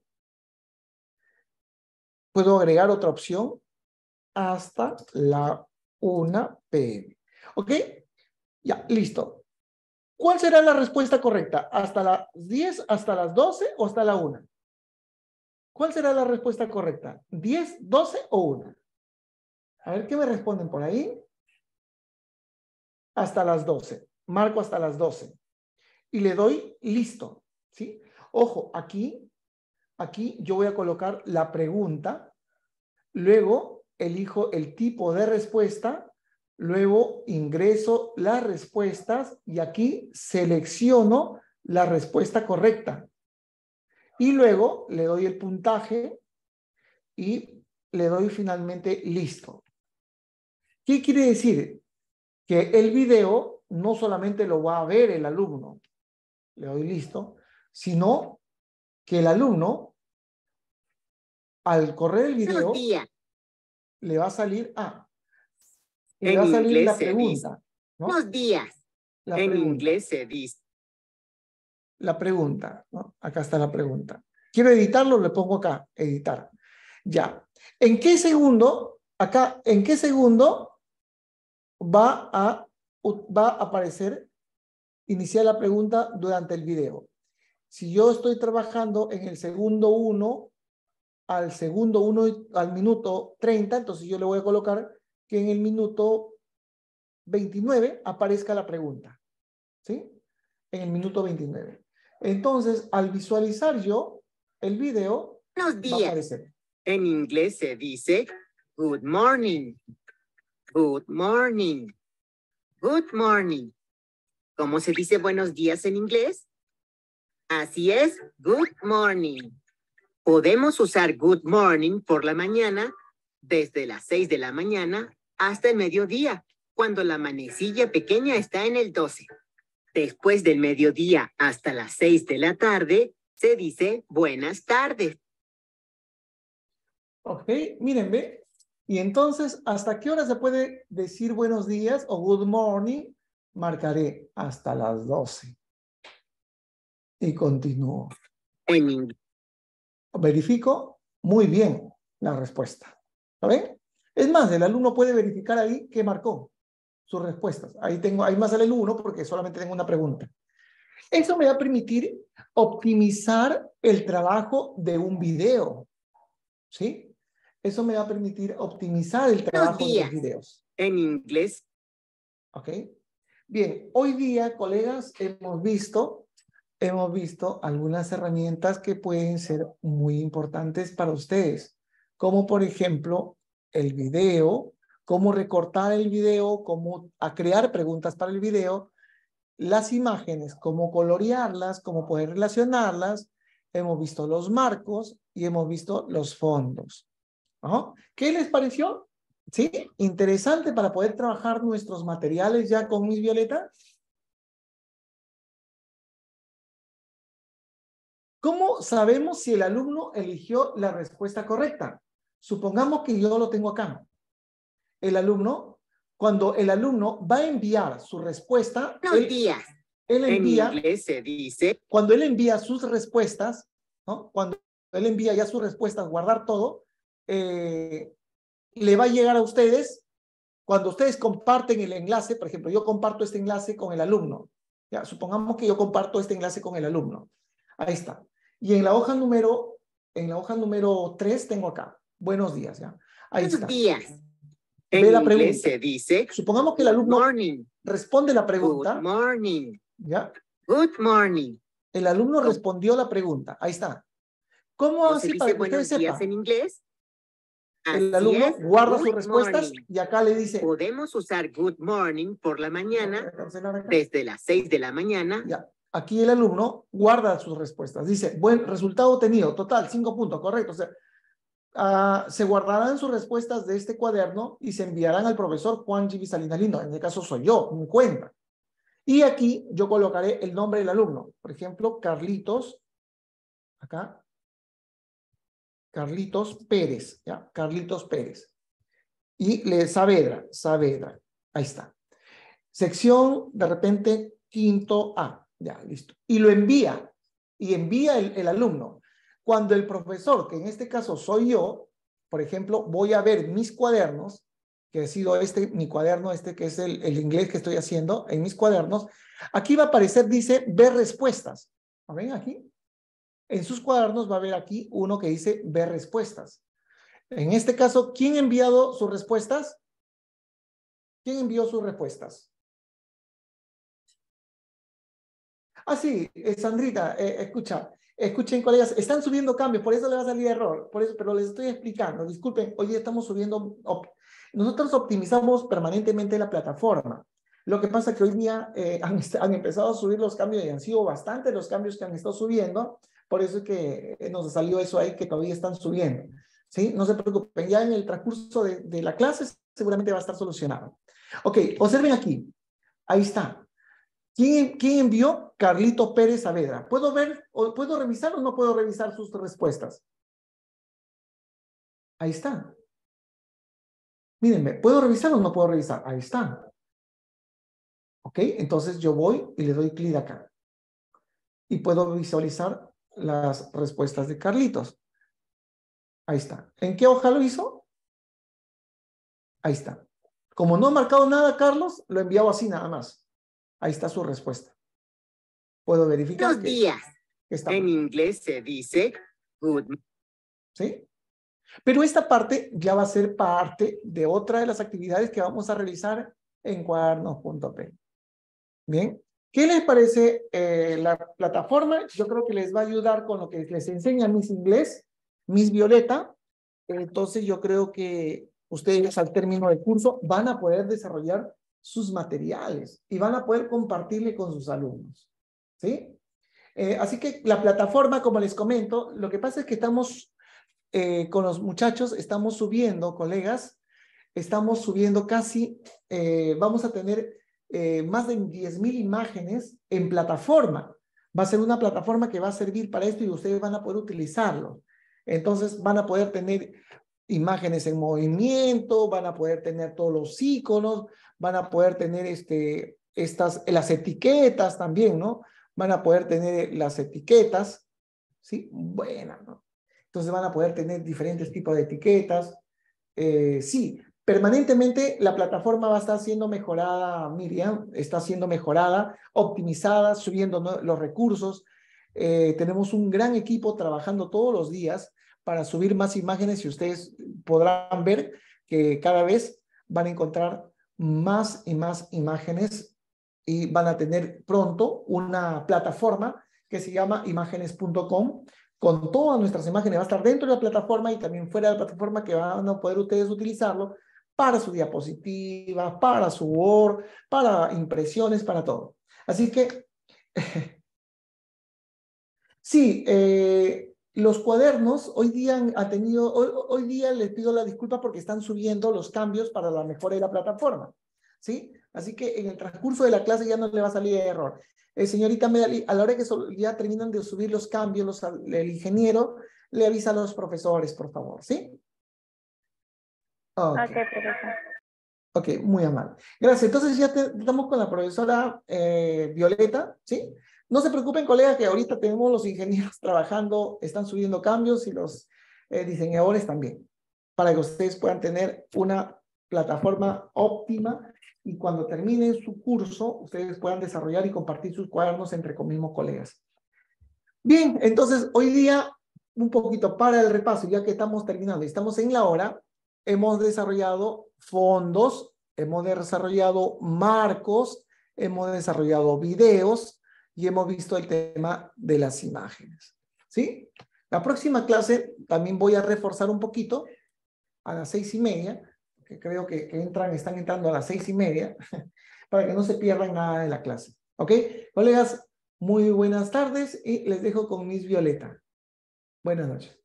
Puedo agregar otra opción, hasta la una pe eme. ¿Ok? Ya, listo. ¿Cuál será la respuesta correcta? ¿Hasta las diez, hasta las doce o hasta la una? ¿Cuál será la respuesta correcta? ¿diez, doce o una? A ver, ¿qué me responden por ahí? Hasta las doce. Marco hasta las doce. Y le doy listo. ¿Sí? Ojo, aquí, aquí yo voy a colocar la pregunta. Luego elijo el tipo de respuesta. Luego ingreso las respuestas y aquí selecciono la respuesta correcta. Y luego le doy el puntaje y le doy finalmente listo. ¿Qué quiere decir? Que el video no solamente lo va a ver el alumno, le doy listo, sino que el alumno, al correr el video, Buenos días. le va a salir, ah, le En va a salir inglés la se pregunta, ¿no? Buenos días. La En pregunta. inglés se dice La pregunta, ¿no? Acá está la pregunta. Quiero editarlo, le pongo acá, editar. Ya. ¿En qué segundo, acá, en qué segundo va a, va a aparecer iniciar la pregunta durante el video? Si yo estoy trabajando en el segundo uno, al segundo uno, al minuto treinta, entonces yo le voy a colocar que en el minuto veintinueve aparezca la pregunta. ¿Sí? En el minuto veintinueve. Entonces, al visualizar yo el video, buenos va a días. aparecer. En inglés se dice good morning. Good morning. Good morning. ¿Cómo se dice buenos días en inglés? Así es, good morning. Podemos usar good morning por la mañana desde las seis de la mañana hasta el mediodía, cuando la manecilla pequeña está en el doce. Después del mediodía hasta las seis de la tarde, se dice buenas tardes. Ok, miren, ve. Y entonces, ¿hasta qué hora se puede decir buenos días o good morning? Marcaré hasta las doce. Y continúo. En inglés. Verifico muy bien la respuesta. ¿Lo ven? Es más, el alumno puede verificar ahí qué marcó sus respuestas. Ahí tengo, ahí más sale el uno porque solamente tengo una pregunta. Eso me va a permitir optimizar el trabajo de un video. ¿Sí? Eso me va a permitir optimizar el trabajo de los videos. En inglés. ¿Ok? Bien, hoy día, colegas, hemos visto, hemos visto algunas herramientas que pueden ser muy importantes para ustedes, como por ejemplo el video, cómo recortar el video, cómo a crear preguntas para el video, las imágenes, cómo colorearlas, cómo poder relacionarlas. Hemos visto los marcos y hemos visto los fondos. ¿No? ¿Qué les pareció? ¿Sí? Interesante para poder trabajar nuestros materiales ya con Miss Violeta. ¿Cómo sabemos si el alumno eligió la respuesta correcta? Supongamos que yo lo tengo acá. El alumno, cuando el alumno va a enviar su respuesta, Buenos él, días. él envía, En inglés se dice. cuando él envía sus respuestas, ¿no? Cuando él envía ya sus respuestas, guardar todo, eh, le va a llegar a ustedes Cuando ustedes comparten el enlace, por ejemplo, yo comparto este enlace con el alumno. Ya, supongamos que yo comparto este enlace con el alumno. Ahí está. Y en la hoja número, en la hoja número tres tengo acá. Buenos días, ¿ya? Ahí Buenos está. días. Ve En la inglés pregunta. se dice Supongamos que el good alumno morning. responde la Good pregunta. morning. ¿Ya? Good morning. El alumno respondió la pregunta. Ahí está. ¿Cómo ¿Cómo se así para dice que ustedes buenos días sepan? en inglés? El Así alumno es, guarda good sus respuestas morning. y acá le dice. Podemos usar good morning por la Voy mañana a cancelar acá. desde las seis de la mañana. Ya. Aquí el alumno guarda sus respuestas. Dice, buen resultado obtenido. Total, cinco puntos, correcto. O sea, uh, se guardarán sus respuestas de este cuaderno y se enviarán al profesor Juan G. Salinas Lindo. En este caso soy yo, mi cuenta. Y aquí yo colocaré el nombre del alumno. Por ejemplo, Carlitos. Acá. Carlitos Pérez. ¿Ya? Carlitos Pérez. Y le Saavedra. Saavedra. Ahí está. Sección, de repente, quinto A. Ya, listo. Y lo envía. Y envía el, el alumno. Cuando el profesor, que en este caso soy yo, por ejemplo, voy a ver mis cuadernos, que ha sido este, mi cuaderno, este que es el, el inglés que estoy haciendo, en mis cuadernos, aquí va a aparecer, dice, ver respuestas. ¿Ven aquí? En sus cuadernos va a haber aquí uno que dice ver respuestas. En este caso, ¿quién ha enviado sus respuestas? ¿Quién envió sus respuestas? Ah, sí, eh, Sandrita, eh, escucha, escuchen colegas, están subiendo cambios, por eso le va a salir error, por eso, pero les estoy explicando, disculpen, hoy estamos subiendo, op, nosotros optimizamos permanentemente la plataforma. Lo que pasa es que hoy día eh, han, han empezado a subir los cambios y han sido bastantes los cambios que han estado subiendo, por eso es que nos salió eso ahí que todavía están subiendo. ¿Sí? No se preocupen, ya en el transcurso de, de la clase seguramente va a estar solucionado. Ok, observen aquí, ahí está. ¿Quién, ¿Quién envió? Carlito Pérez Saavedra. ¿Puedo ver, o puedo revisar o no puedo revisar sus respuestas? Ahí está. Mírenme, ¿puedo revisar o no puedo revisar? Ahí está. Ok, entonces yo voy y le doy clic acá. Y puedo visualizar las respuestas de Carlitos. Ahí está. ¿En qué hoja lo hizo? Ahí está. Como no ha marcado nada, Carlos, lo he enviado así nada más. Ahí está su respuesta. Puedo verificar. Buenos que, días. que está En bien. inglés se dice good. ¿Sí? Pero esta parte ya va a ser parte de otra de las actividades que vamos a realizar en cuadernos punto p. Bien. ¿Qué les parece eh, la plataforma? Yo creo que les va a ayudar con lo que les enseña Miss Inglés, Miss Violeta. Entonces yo creo que ustedes al término del curso van a poder desarrollar sus materiales y van a poder compartirle con sus alumnos. ¿Sí? Eh, así que la plataforma, como les comento, lo que pasa es que estamos eh, con los muchachos, estamos subiendo, colegas, estamos subiendo casi, eh, vamos a tener eh, más de diez mil imágenes en plataforma. Va a ser una plataforma que va a servir para esto y ustedes van a poder utilizarlo. Entonces van a poder tener imágenes en movimiento, van a poder tener todos los iconos, van a poder tener este, estas, las etiquetas también, ¿no? Van a poder tener las etiquetas, ¿sí? Buenas, ¿no? Entonces van a poder tener diferentes tipos de etiquetas. Eh, sí, permanentemente la plataforma va a estar siendo mejorada, Miriam, está siendo mejorada, optimizada, subiendo, ¿no?, los recursos. Eh, tenemos un gran equipo trabajando todos los días para subir más imágenes y ustedes podrán ver que cada vez van a encontrar más y más imágenes y van a tener pronto una plataforma que se llama imágenes punto com con todas nuestras imágenes. Va a estar dentro de la plataforma y también fuera de la plataforma que van a poder ustedes utilizarlo para su diapositiva, para su Word, para impresiones, para todo. Así que, sí, eh, los cuadernos hoy día han ha tenido, hoy, hoy día les pido la disculpa porque están subiendo los cambios para la mejora de la plataforma, ¿sí? Así que en el transcurso de la clase ya no le va a salir de error. Eh, señorita Medali, a la hora que so, ya terminan de subir los cambios, los, el ingeniero le avisa a los profesores, por favor, ¿sí? Ok, Ok, profesor. Ok, muy amable. Gracias. Entonces ya te, estamos con la profesora eh, Violeta, ¿sí? No se preocupen, colegas, que ahorita tenemos los ingenieros trabajando, están subiendo cambios y los eh, diseñadores también, para que ustedes puedan tener una plataforma óptima y cuando terminen su curso, ustedes puedan desarrollar y compartir sus cuadernos entre con mismos colegas. Bien, entonces hoy día, un poquito para el repaso, ya que estamos terminando y estamos en la hora, hemos desarrollado fondos, hemos desarrollado marcos, hemos desarrollado videos y hemos visto el tema de las imágenes. ¿Sí? La próxima clase también voy a reforzar un poquito a las seis y media, que creo que, que entran, están entrando a las seis y media, para que no se pierdan nada de la clase. ¿Ok? Colegas, muy buenas tardes y les dejo con Miss Violeta. Buenas noches.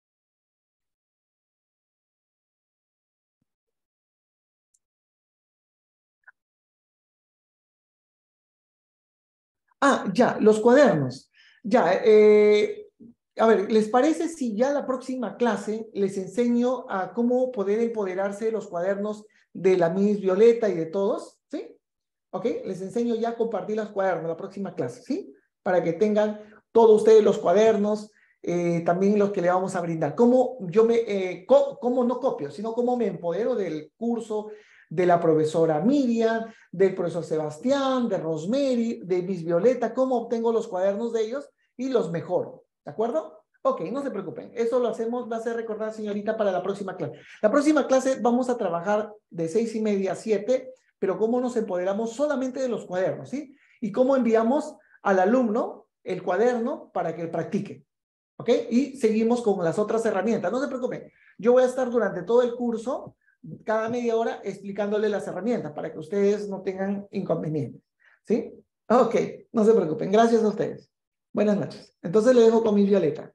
Ah, ya, los cuadernos. Ya, eh, a ver, ¿les parece si ya la próxima clase les enseño a cómo poder empoderarse de los cuadernos de la Miss Violeta y de todos? ¿Sí? ¿Ok? Les enseño ya a compartir los cuadernos la próxima clase, ¿sí? Para que tengan todos ustedes los cuadernos, eh, también los que le vamos a brindar. ¿Cómo yo me, eh, co cómo no copio, sino cómo me empodero del curso de la profesora Miriam, del profesor Sebastián, de Rosemary, de Miss Violeta, cómo obtengo los cuadernos de ellos y los mejoro, ¿de acuerdo? Ok, no se preocupen, eso lo hacemos, va a ser recordar, señorita, para la próxima clase. La próxima clase vamos a trabajar de seis y media a siete, pero cómo nos empoderamos solamente de los cuadernos, ¿sí? Y cómo enviamos al alumno el cuaderno para que practique, ¿ok? Y seguimos con las otras herramientas, no se preocupen, yo voy a estar durante todo el curso cada media hora explicándole las herramientas para que ustedes no tengan inconvenientes, ¿sí? Ok, no se preocupen. Gracias a ustedes. Buenas noches. Entonces le dejo con mi Violeta.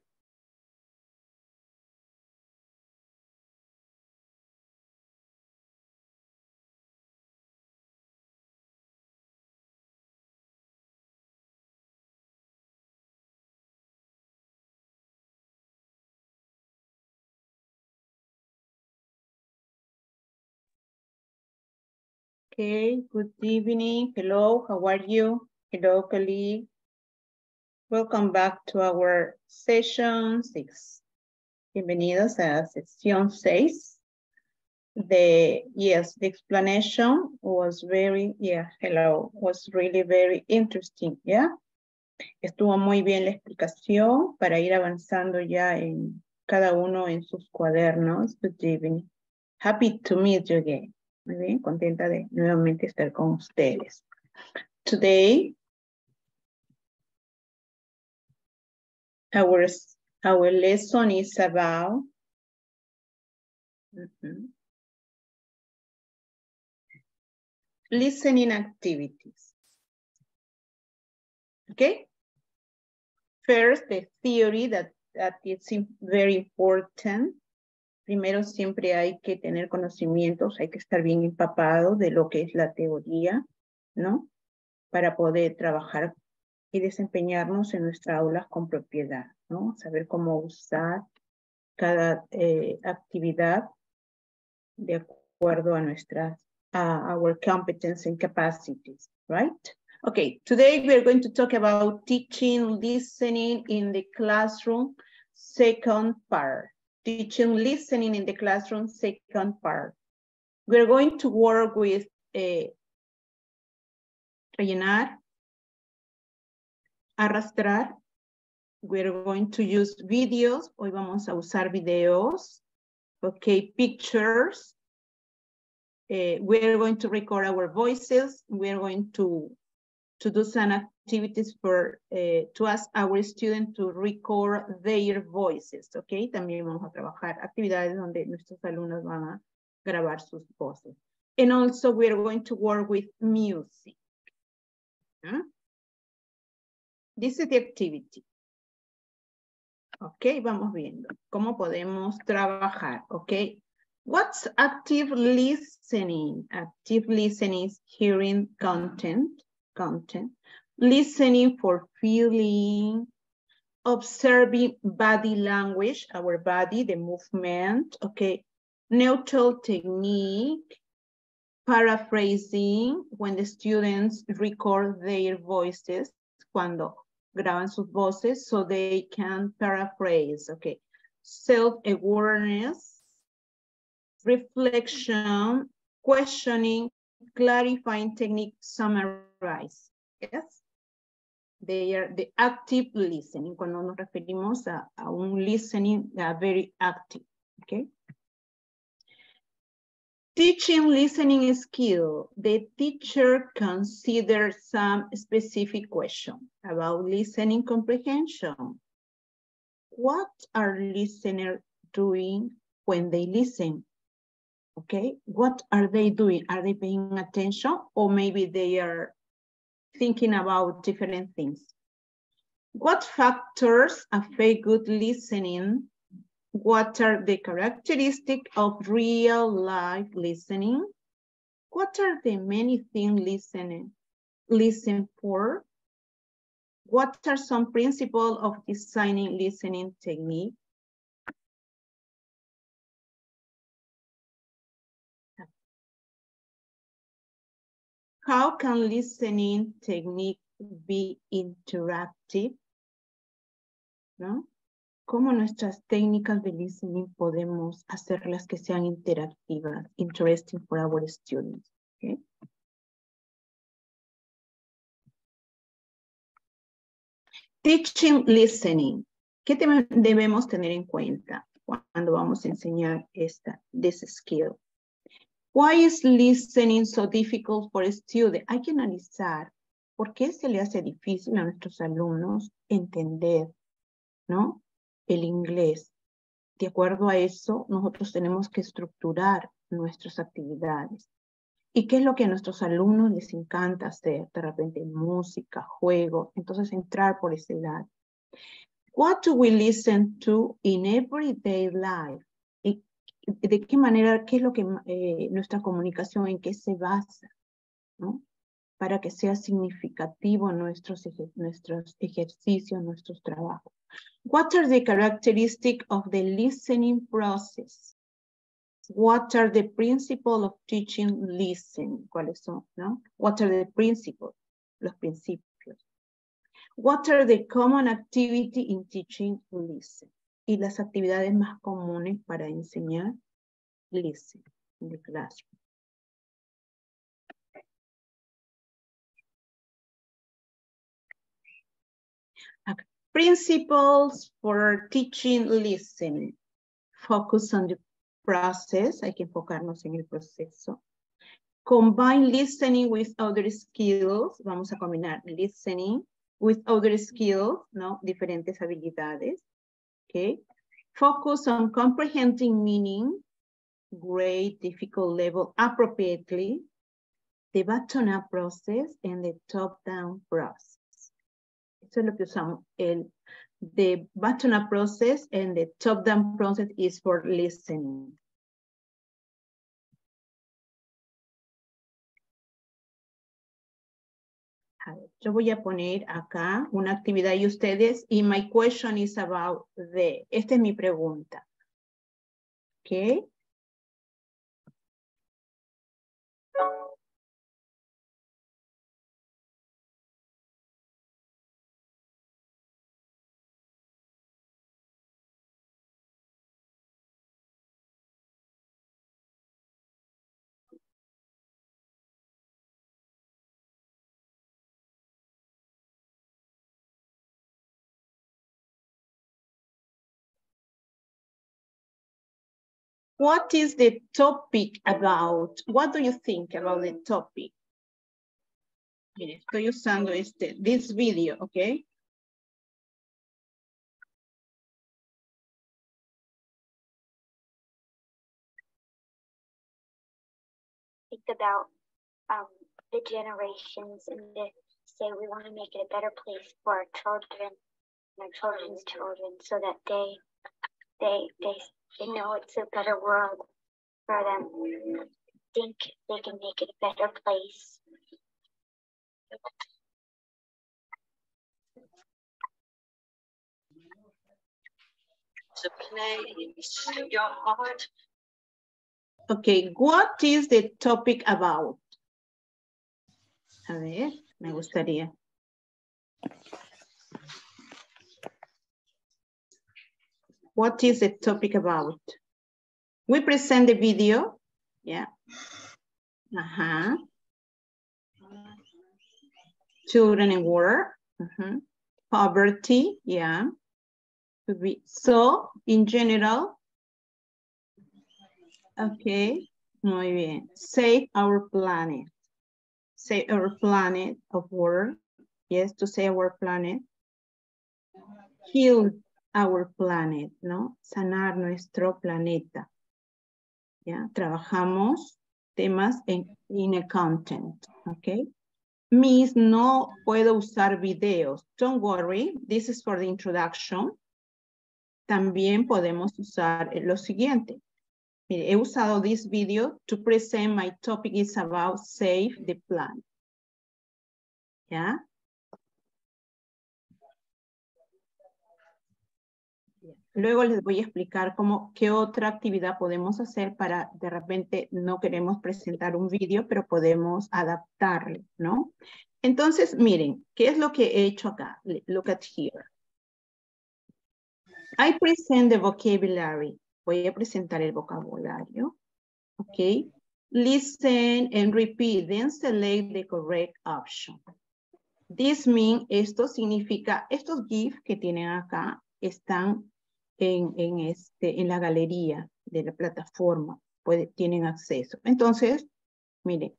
Okay, good evening. Hello, how are you? Hello, colleague. Welcome back to our session six. Bienvenidos a sesión seis. The, yes, the explanation was very, yeah, hello, was really very interesting, yeah. Estuvo muy bien la explicación para ir avanzando ya en cada uno en sus cuadernos. Good evening. Happy to meet you again. Muy bien, contenta de nuevamente estar con ustedes. Today, our, our lesson is about uh-huh, listening activities. Okay? First, the theory that, that is very important. Primero, siempre hay que tener conocimientos, hay que estar bien empapado de lo que es la teoría, ¿no? Para poder trabajar y desempeñarnos en nuestras aulas con propiedad, ¿no? Saber cómo usar cada eh, actividad de acuerdo a nuestras, uh, our competence and capacities, right? Okay, today we are going to talk about teaching, listening in the classroom, second part. Teaching, listening in the classroom, second part. We're going to work with eh, rellenar, arrastrar. We're going to use videos. Hoy vamos a usar videos. Okay, pictures. Uh, we're going to record our voices. We're going to, to do some activities for, uh, to ask our students to record their voices. Okay, también vamos a trabajar actividades donde nuestros alumnos van a grabar sus voces. And also we're going to work with music. ¿Ah? This is the activity. Ok, vamos viendo cómo podemos trabajar. Ok, what's active listening? Active listening is hearing content, content, listening for feeling, observing body language, our body, the movement. Ok, neutral technique, paraphrasing, when the students record their voices, cuando graban sus voces so they can paraphrase, okay. Self-awareness, reflection, questioning, clarifying technique, summarize. Yes. They are the active listening. Cuando nos referimos a, a un listening, they are very active. Okay. Teaching listening skill. The teacher considers some specific question about listening comprehension. What are listeners doing when they listen? Okay, what are they doing? Are they paying attention, or maybe they are thinking about different things? What factors affect good listening? What are the characteristics of real life listening? What are the many things listening listen for? What are some principles of designing listening technique? How can listening technique be interactive? ¿No? ¿Cómo nuestras técnicas de listening podemos hacerlas que sean interactivas, interesting for our students? Okay. Teaching listening. ¿Qué debemos tener en cuenta cuando vamos a enseñar esta, this skill? Why is listening so difficult for a student? Hay que analizar por qué se le hace difícil a nuestros alumnos entender, ¿no? El inglés. De acuerdo a eso, nosotros tenemos que estructurar nuestras actividades. ¿Y qué es lo que a nuestros alumnos les encanta hacer? De repente música, juego, entonces entrar por ese lado. What do we listen to in everyday life? ¿Y de qué manera, qué es lo que eh, nuestra comunicación, en qué se basa, ¿no? Para que sea significativo nuestros, nuestros ejercicios, nuestros trabajos. What are the characteristics of the listening process? What are the principles of teaching listening? ¿Cuáles son? ¿No? What are the principles? Los principios. What are the common activity in teaching listening? Y las actividades más comunes para enseñar listening in the classroom. Okay. Principles for teaching listening. Focus on the process. Hay que enfocarnos en el proceso. Combine listening with other skills. Vamos a combinar listening with other skills, ¿no? Diferentes habilidades. Okay. Focus on comprehending meaning. Grade difficult level appropriately. The bottom-up process and the top-down process. Eso es lo que usamos. El, the bottom-up process and the top-down process is for listening. A ver, yo voy a poner acá una actividad y ustedes, y my question is about the, esta es mi pregunta. ¿Ok? What is the topic about? What do you think about the topic? Mire, estoy usando este, this video, okay? Think about um, the generations and the, say we want to make it a better place for our children and our children's children so that they, they, they, they know it's a better world for them. Think they can make it a better place. To place your heart. Okay, what is the topic about? A ver, me gustaría. What is the topic about? We present the video, yeah. Ajá. Children and work. Uh-huh. Poverty, yeah. So, in general, okay, muy bien. Save our planet. Save our planet of work. Yes, to save our planet. Heal our planet, ¿no? Sanar nuestro planeta. ¿Ya? Trabajamos temas en, in a content, ¿ok? Miss, no puedo usar videos. Don't worry, this is for the introduction. También podemos usar lo siguiente. Mire, he usado this video to present my topic is about save the planet. ¿Ya? Luego les voy a explicar cómo, qué otra actividad podemos hacer para, de repente, no queremos presentar un vídeo, pero podemos adaptarlo, ¿no? Entonces, miren, ¿qué es lo que he hecho acá? Look at here. I present the vocabulary. Voy a presentar el vocabulario. Ok. Listen and repeat, then select the correct option. This means, esto significa, estos GIFs que tienen acá están En, en, este, en la galería de la plataforma, puede, tienen acceso. Entonces, mire.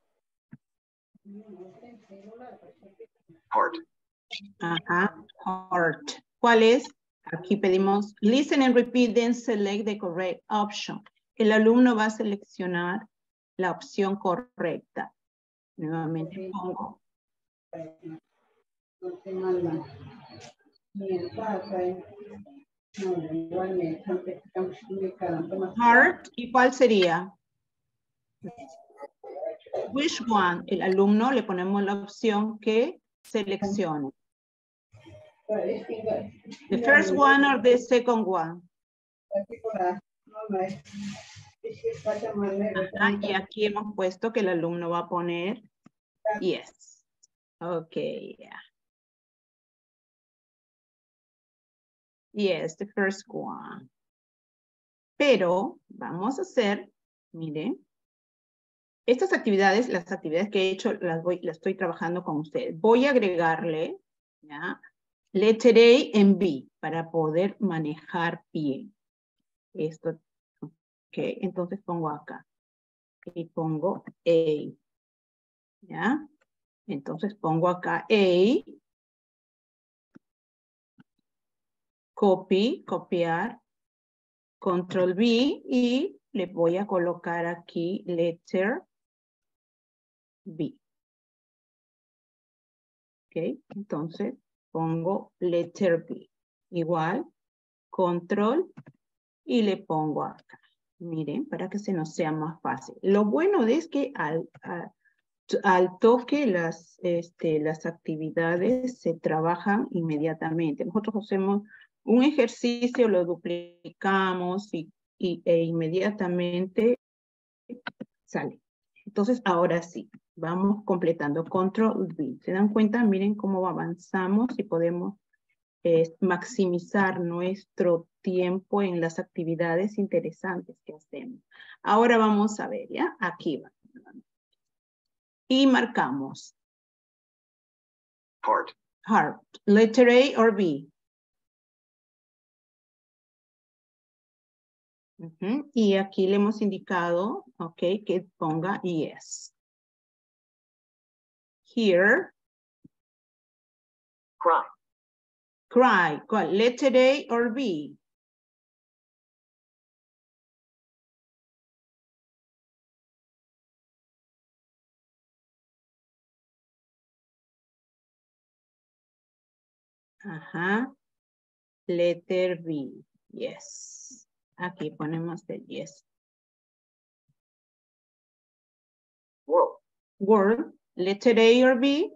Heart. Ajá, heart. ¿Cuál es? Aquí pedimos, listen and repeat, then select the correct option. El alumno va a seleccionar la opción correcta. Nuevamente pongo. Heart, ¿y cuál sería? Which one? El alumno le ponemos la opción que seleccione. The first one or the second one? Ajá, y aquí hemos puesto que el alumno va a poner yes. Ok, yeah. Yes, the first one. Pero vamos a hacer, miren, estas actividades, las actividades que he hecho, las, voy, las estoy trabajando con ustedes. Voy a agregarle, ¿ya? Letter A en B para poder manejar bien esto. Ok, entonces pongo acá. Y pongo A. ¿Ya? Entonces pongo acá A. Copy, copiar. Control B y le voy a colocar aquí letter B. Ok, entonces pongo letter B. Igual, control y le pongo acá. Miren, para que se nos sea más fácil. Lo bueno es que al, al, al toque las, este, las actividades se trabajan inmediatamente. Nosotros hacemos un ejercicio, lo duplicamos y, y, e inmediatamente sale. Entonces, ahora sí, vamos completando. Control V. ¿Se dan cuenta? Miren cómo avanzamos y podemos eh, maximizar nuestro tiempo en las actividades interesantes que hacemos. Ahora vamos a ver, ¿ya? Aquí va. Y marcamos. Heart. Heart. Letter A or B. Uh-huh. Y aquí le hemos indicado, ok, que ponga yes. Here. Cry. Cry. ¿Cuál? Letter A or B? Ajá. Letter B. Yes. Aquí ponemos el yes. World. Word. Letter A or B?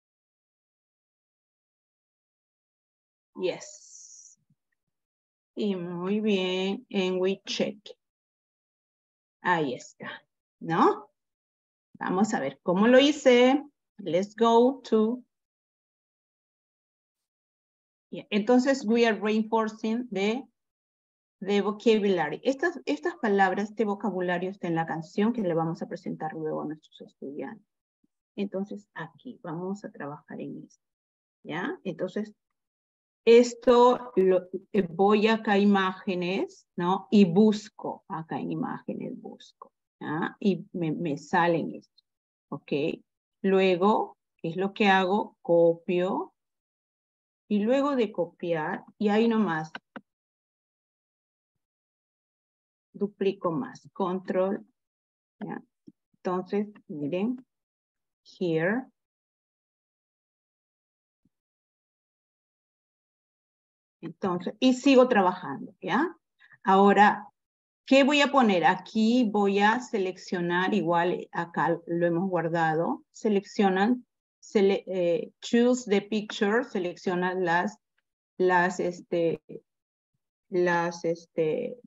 Yes. Y muy bien. And we check. Ahí está. ¿No? Vamos a ver cómo lo hice. Let's go to. Yeah. Entonces, we are reinforcing the the vocabulary. Estas, estas palabras, este vocabulario está en la canción que le vamos a presentar luego a nuestros estudiantes. Entonces, aquí vamos a trabajar en esto. ¿Ya? Entonces, esto lo, voy acá a imágenes, ¿no? Y busco, acá en imágenes busco. ¿Ya? Y me, me salen esto. ¿Ok? Luego, ¿qué es lo que hago? Copio. Y luego de copiar, y ahí nomás, duplico más. Control. ¿Ya? Entonces, miren. Here. Entonces, y sigo trabajando, ¿ya? Ahora, ¿qué voy a poner? Aquí voy a seleccionar, igual acá lo hemos guardado. Seleccionan, sele, eh, choose the picture, seleccionan las, las, este, las, este,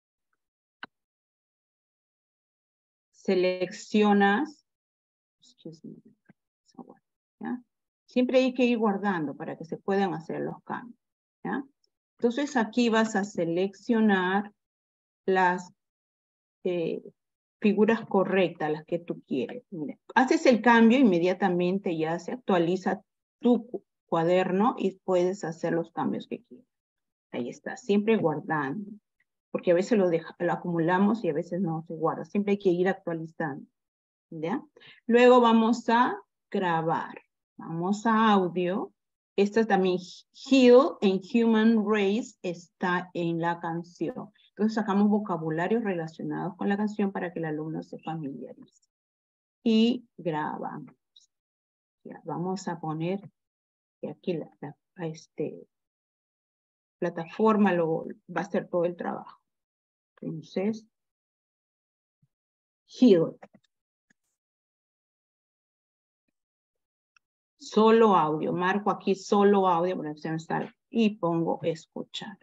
seleccionas, excuse me, ¿ya? Siempre hay que ir guardando para que se puedan hacer los cambios, ¿ya? Entonces aquí vas a seleccionar las eh, figuras correctas, las que tú quieres. Mira, haces el cambio, inmediatamente ya se actualiza tu cu cuaderno y puedes hacer los cambios que quieras. Ahí está, siempre guardando, porque a veces lo, deja, lo acumulamos y a veces no se guarda. Siempre hay que ir actualizando. ¿Ya? Luego vamos a grabar. Vamos a audio. Esta también, Heal en Human Race, está en la canción. Entonces sacamos vocabularios relacionados con la canción para que el alumno se familiarice. Y grabamos. Ya, vamos a poner que aquí la, la este, plataforma lo, va a hacer todo el trabajo. Entonces, Heal. Solo audio. Marco aquí solo audio para estar y pongo escuchar.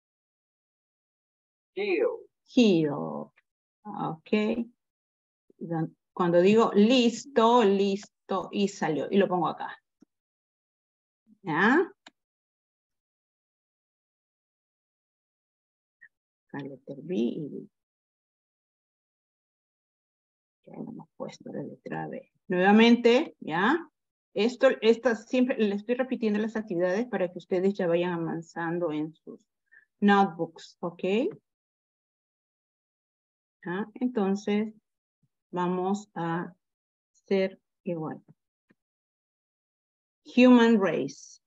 Heal. Heal. Ok. Cuando digo listo, listo y salió. Y lo pongo acá. ¿Ya? Acá letra B y B. Ya hemos puesto la letra B. Nuevamente, ¿ya? Esto, estas siempre le estoy repitiendo las actividades para que ustedes ya vayan avanzando en sus notebooks, ¿ok? ¿Ya? Entonces, vamos a hacer igual. Human Race.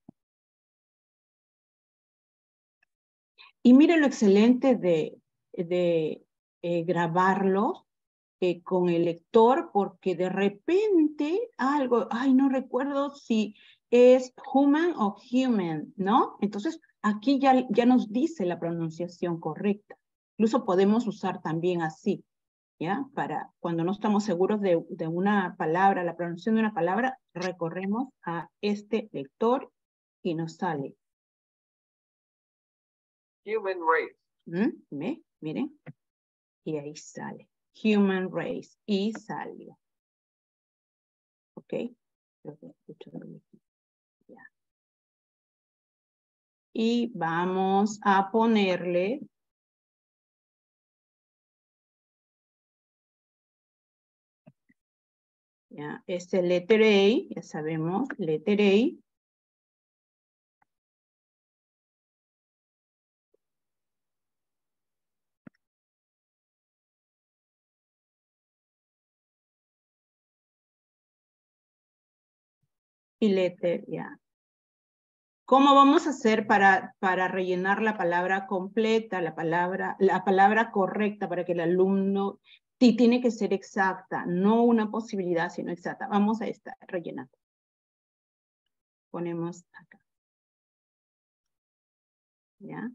Y miren lo excelente de, de eh, grabarlo eh, con el lector, porque de repente algo, ay, no recuerdo si es human o human, ¿no? Entonces, aquí ya, ya nos dice la pronunciación correcta. Incluso podemos usar también así, ¿ya? Para cuando no estamos seguros de, de una palabra, la pronunciación de una palabra, recorremos a este lector y nos sale. Human race. ¿Mm? ¿Ve? Miren. Y ahí sale. Human race. Y salió. ¿Ok? Ya. Y vamos a ponerle ya, este letter A, ya sabemos, letter A. Y letter, ya. ¿Cómo vamos a hacer para, para rellenar la palabra completa, la palabra, la palabra correcta para que el alumno, sí, tiene que ser exacta, no una posibilidad, sino exacta? Vamos a estar rellenando. Ponemos acá. ¿Ya?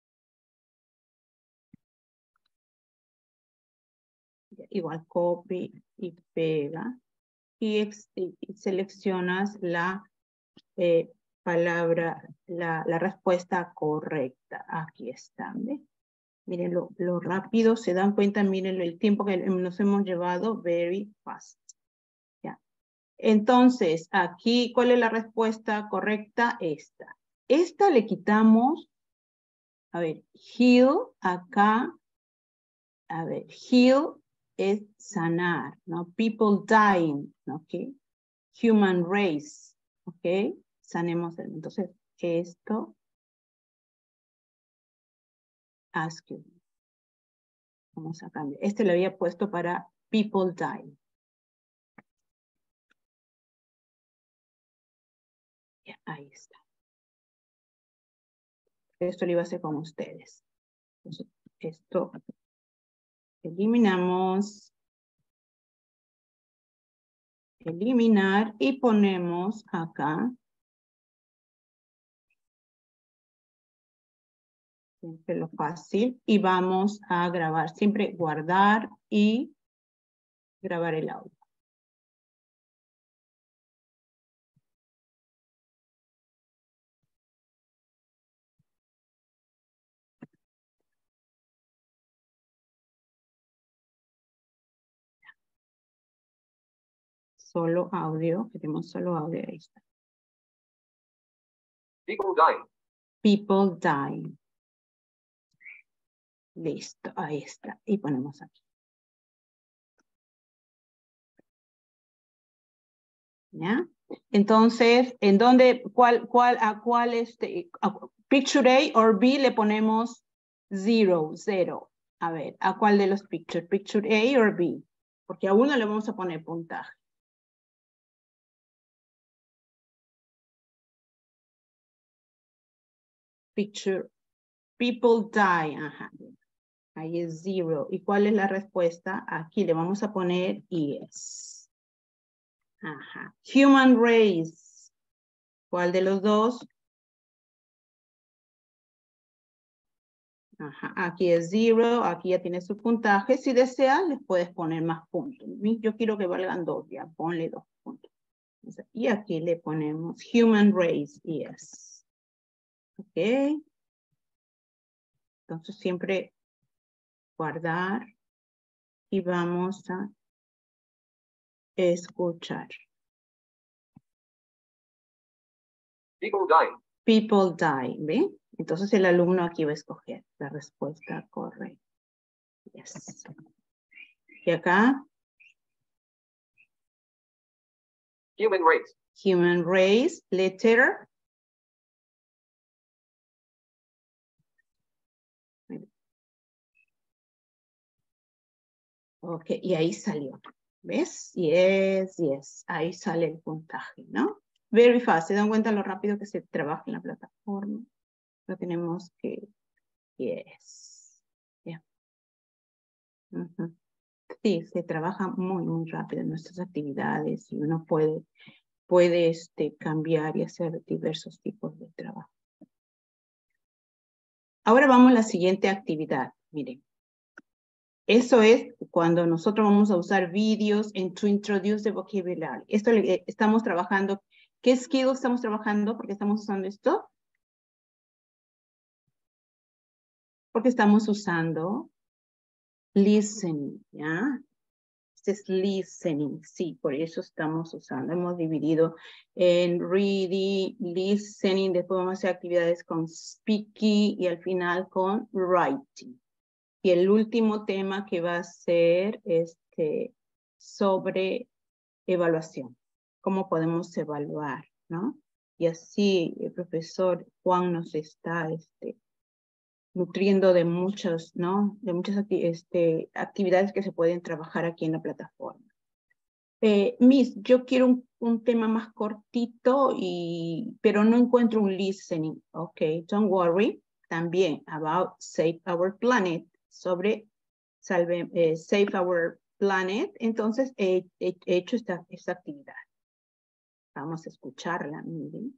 Igual copy y pega. Y, ex, y seleccionas la eh, palabra, la, la respuesta correcta. Aquí está, ¿ve? Miren lo, lo rápido, se dan cuenta, miren el tiempo que nos hemos llevado, very fast. ¿Ya? Entonces, aquí, ¿cuál es la respuesta correcta? Esta. Esta le quitamos A ver, heal, acá. A ver, heal es sanar, ¿no? People dying, ¿ok? Human race, ¿ok? Sanemos. Entonces, esto. Ask you. Vamos a cambiar. Este lo había puesto para people dying. Ya, ahí está. Esto lo iba a hacer con ustedes. Entonces, esto eliminamos. Eliminar y ponemos acá. Siempre lo fácil. Y vamos a grabar. Siempre guardar y grabar el audio. Solo audio. Queremos solo audio. Ahí está. People dying. People dying. Listo. Ahí está. Y ponemos aquí. ¿Ya? Entonces, ¿en dónde, cuál, cuál, a cuál este, a picture A o B le ponemos zero, cero? A ver, ¿a cuál de los pictures? Picture A o B? Porque a uno le vamos a poner puntaje. Picture, people die, ajá. Ahí es zero. ¿Y cuál es la respuesta? Aquí le vamos a poner yes. Ajá. Human race. ¿Cuál de los dos? Ajá. Aquí es zero. Aquí ya tiene su puntaje. Si deseas, les puedes poner más puntos. Yo quiero que valgan dos, ya. Ponle dos puntos. Y aquí le ponemos human race. Yes. Ok. Entonces siempre guardar. Y vamos a escuchar. People dying. People die, ¿ve? Entonces el alumno aquí va a escoger la respuesta correcta. Yes. Y acá. Human race. Human race, letter. Ok, y ahí salió. ¿Ves? Yes, yes. Ahí sale el puntaje, ¿no? Very fast. ¿Se dan cuenta lo rápido que se trabaja en la plataforma? Lo tenemos que... Yes. Yeah. Uh-huh. Sí, se trabaja muy, muy rápido en nuestras actividades y uno puede, puede este, cambiar y hacer diversos tipos de trabajo. Ahora vamos a la siguiente actividad. Miren. Eso es cuando nosotros vamos a usar vídeos en to introduce the vocabulary. Esto le, estamos trabajando. ¿Qué skill estamos trabajando? ¿Por qué estamos usando esto? Porque estamos usando listening, ¿ya? Este es listening, sí, por eso estamos usando. Hemos dividido en reading, listening, después vamos a hacer actividades con speaking y al final con writing. Y el último tema que va a ser este, sobre evaluación. ¿Cómo podemos evaluar? ¿No? Y así el profesor Juan nos está este, nutriendo de muchas, ¿no? De muchas acti este, actividades que se pueden trabajar aquí en la plataforma. Eh, Miss, yo quiero un, un tema más cortito, y, pero no encuentro un listening. Ok, don't worry. También about Save Our Planet. Sobre salve, eh, Save Our Planet. Entonces he, he, he hecho esta, esta actividad. Vamos a escucharla, miren.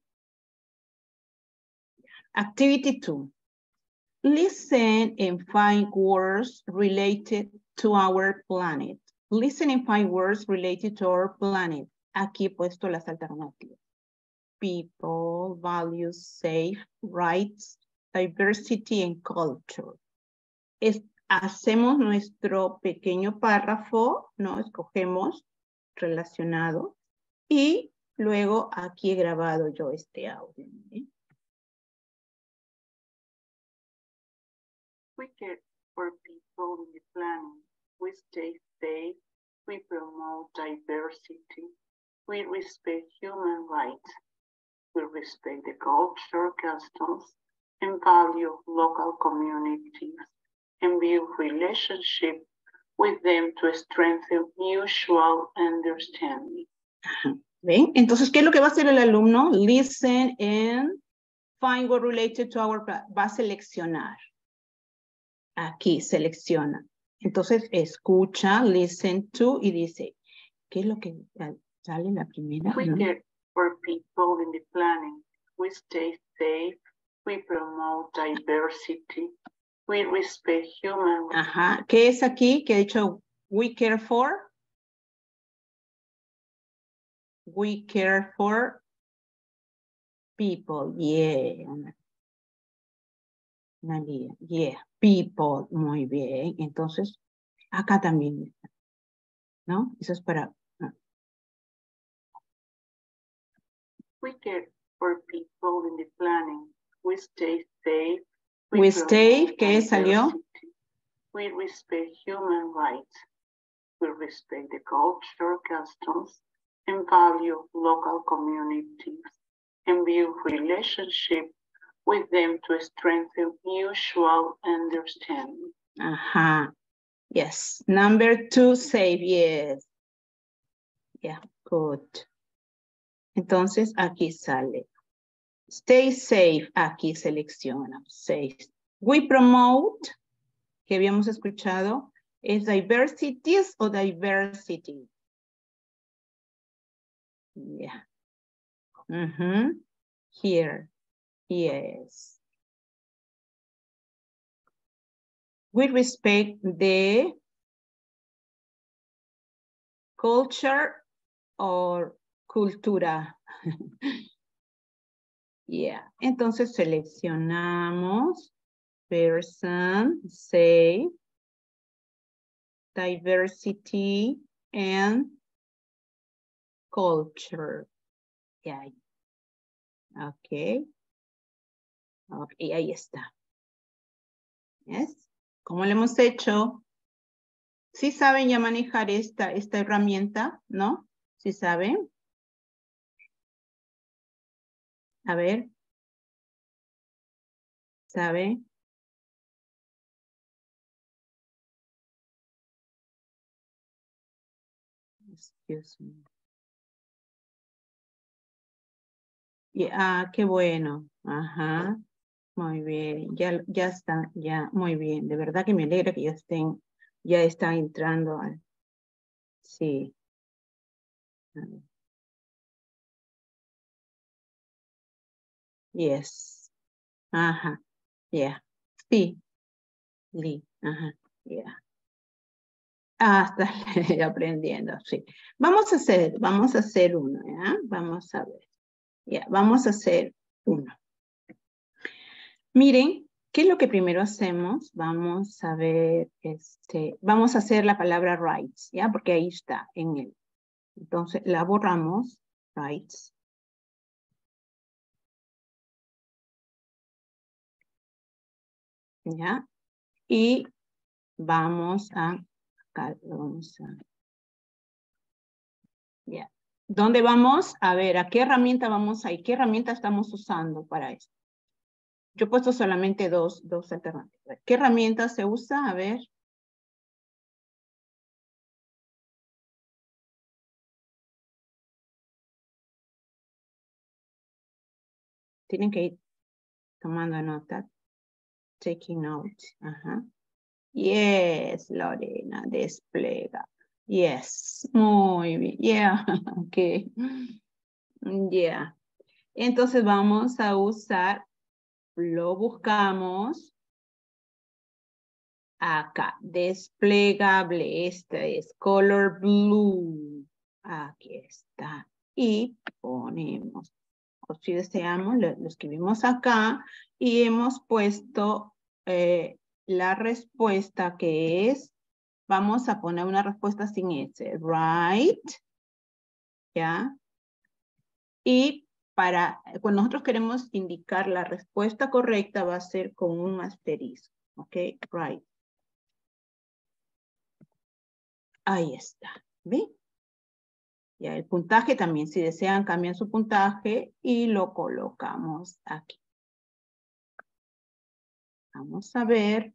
Activity two. Listen and find words related to our planet. Listen and find words related to our planet. Aquí he puesto las alternativas. People, values, safe, rights, diversity and culture. Es, hacemos nuestro pequeño párrafo, ¿no? Escogemos relacionado y luego aquí he grabado yo este audio. ¿eh? We care for people in the planning. We stay safe. We promote diversity. We respect human rights. We respect the culture, customs, and value local communities, and build relationships with them to strengthen mutual understanding. ¿Ven? Entonces, ¿qué es lo que va a hacer el alumno? Listen and find what related to our plan. Va a seleccionar. Aquí selecciona. Entonces, escucha, listen to, y dice, ¿qué es lo que sale en la primera? We ¿no? care for people in the planning. We stay safe. We promote diversity. We respect human rights. Ajá. ¿Qué es aquí? ¿Qué ha dicho we care for? We care for people. Yeah. María. Yeah. People. Muy bien. Entonces, acá también está. ¿No? Eso es para... no. We care for people in the planning. We stay safe. We stay, promote ¿qué salió? diversity. We respect human rights. We respect the culture, customs, and value local communities, and build relationships with them to strengthen mutual understanding. Ajá. Yes. Number two, save. Yes. Yeah, good. Entonces, aquí sale. Stay safe. Aquí selecciona. Safe. We promote, que habíamos escuchado, es diversities o diversity. Yeah. Mm-hmm. Here. Yes. We respect the culture or cultura. Yeah. Entonces seleccionamos person, say, diversity, and culture. Yeah. Okay. Ok, ahí está. Yes. ¿Cómo le hemos hecho? ¿Sí saben ya manejar esta, esta herramienta? ¿No? ¿Sí saben? A ver. ¿Saben? Excuse me. Y, ah, qué bueno. Ajá. Muy bien. Ya, ya está. Ya, muy bien. De verdad que me alegra que ya estén, ya están entrando. Al, sí. A ver. Yes. Ajá. Yeah. Sí. Lee. Ajá. Yeah. Ah, está aprendiendo, sí. Vamos a hacer, vamos a hacer uno, ¿ya? Vamos a ver. Ya, vamos a hacer uno. Miren, ¿qué es lo que primero hacemos? Vamos a ver, este, vamos a hacer la palabra rights, ¿ya? Porque ahí está, en él. Entonces, la borramos, rights. ¿Ya? Y vamos a, acá lo vamos a, ya. ¿Dónde vamos? A ver, ¿a qué herramienta vamos a ir? ¿Qué herramienta estamos usando para esto? Yo he puesto solamente dos, dos alternativas. ¿Qué herramienta se usa? A ver. Tienen que ir tomando nota. Taking notes. Ajá. Yes, Lorena, despliega. Yes, muy bien. Yeah, ok. Yeah. Entonces vamos a usar, lo buscamos acá, desplegable. Este es color blue. Aquí está. Y ponemos, o si deseamos, lo, lo escribimos acá y hemos puesto eh, la respuesta que es, vamos a poner una respuesta sin S, right, ¿ya? Y para, cuando nosotros queremos indicar la respuesta correcta va a ser con un asterisco, Ok, right. Ahí está. ¿Ve? Ya el puntaje también, si desean, cambian su puntaje y lo colocamos aquí. Vamos a ver.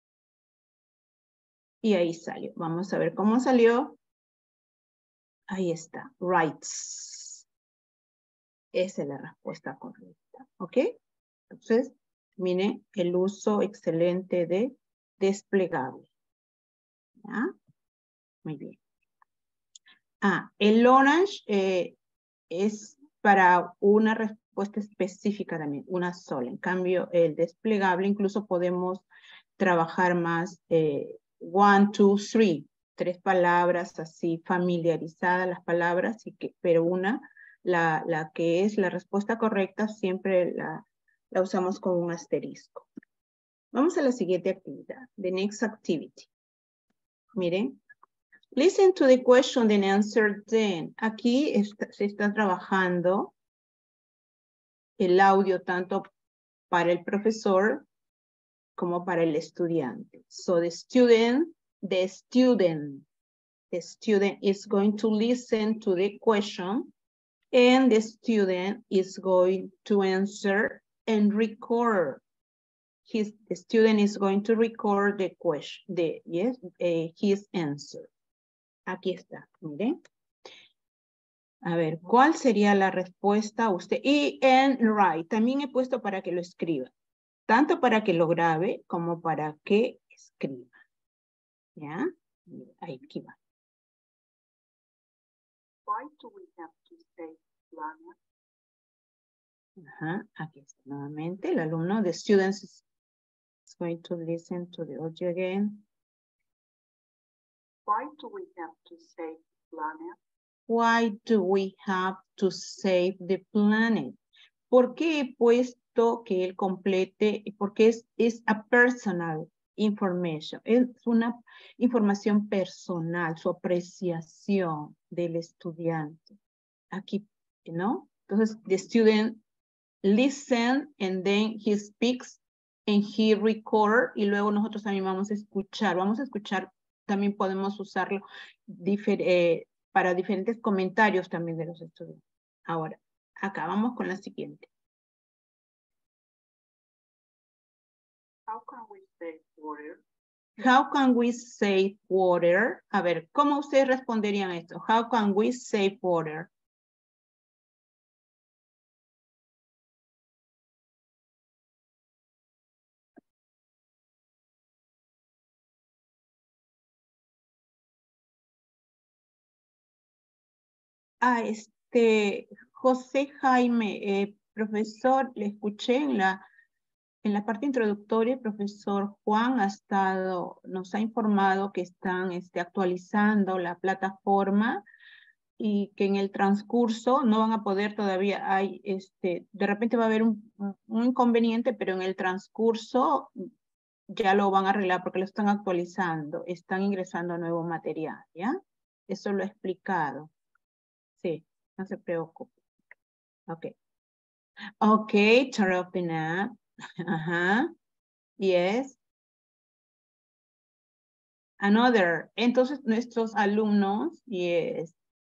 Y ahí salió. Vamos a ver cómo salió. Ahí está. Rights. Esa es la respuesta correcta. ¿Ok? Entonces, miren el uso excelente de desplegable. ¿Ya? Muy bien. Ah, el orange eh, es para una respuesta específica también, una sola. En cambio, el desplegable incluso podemos trabajar más eh, one, two, three, tres palabras así familiarizadas las palabras, y que, pero una, la, la que es la respuesta correcta, siempre la, la usamos con un asterisco. Vamos a la siguiente actividad, the next activity. Miren. Listen to the question and answer then. Aquí está, se está trabajando el audio tanto para el profesor como para el estudiante. So the student, the student, the student is going to listen to the question and the student is going to answer and record. His, the student is going to record the question, the, yes, uh, his answer. Aquí está, miren. A ver, ¿cuál sería la respuesta a usted? Y en write, también he puesto para que lo escriba. Tanto para que lo grabe como para que escriba. ¿Ya? Ahí, aquí va. Why do we have to say planner? Ajá, aquí está nuevamente. El alumno, the student is going to listen to the audio again. Why do we have to say planet? Why do we have to save the planet? ¿Por qué he puesto que él complete? Porque es, es a personal information. Es una información personal, su apreciación del estudiante. Aquí, ¿no? Entonces, the student listen and then he speaks and he record, y luego nosotros también vamos a escuchar. Vamos a escuchar, también podemos usarlo difer eh, para diferentes comentarios también de los estudiantes. Ahora, acá vamos con la siguiente. How can we save water? How can we save water? A ver, ¿cómo ustedes responderían a esto? How can we save water? Ah, este, José Jaime, eh, profesor, le escuché en la, en la parte introductoria, el profesor Juan ha estado, nos ha informado que están este, actualizando la plataforma y que en el transcurso no van a poder todavía, hay, este, de repente va a haber un, un inconveniente, pero en el transcurso ya lo van a arreglar porque lo están actualizando, están ingresando nuevo material, ¿ya? Eso lo he explicado. Sí, no se preocupe. Ok. Ok, turn off the app. Ajá. Yes. Another. Entonces, nuestros alumnos, yes.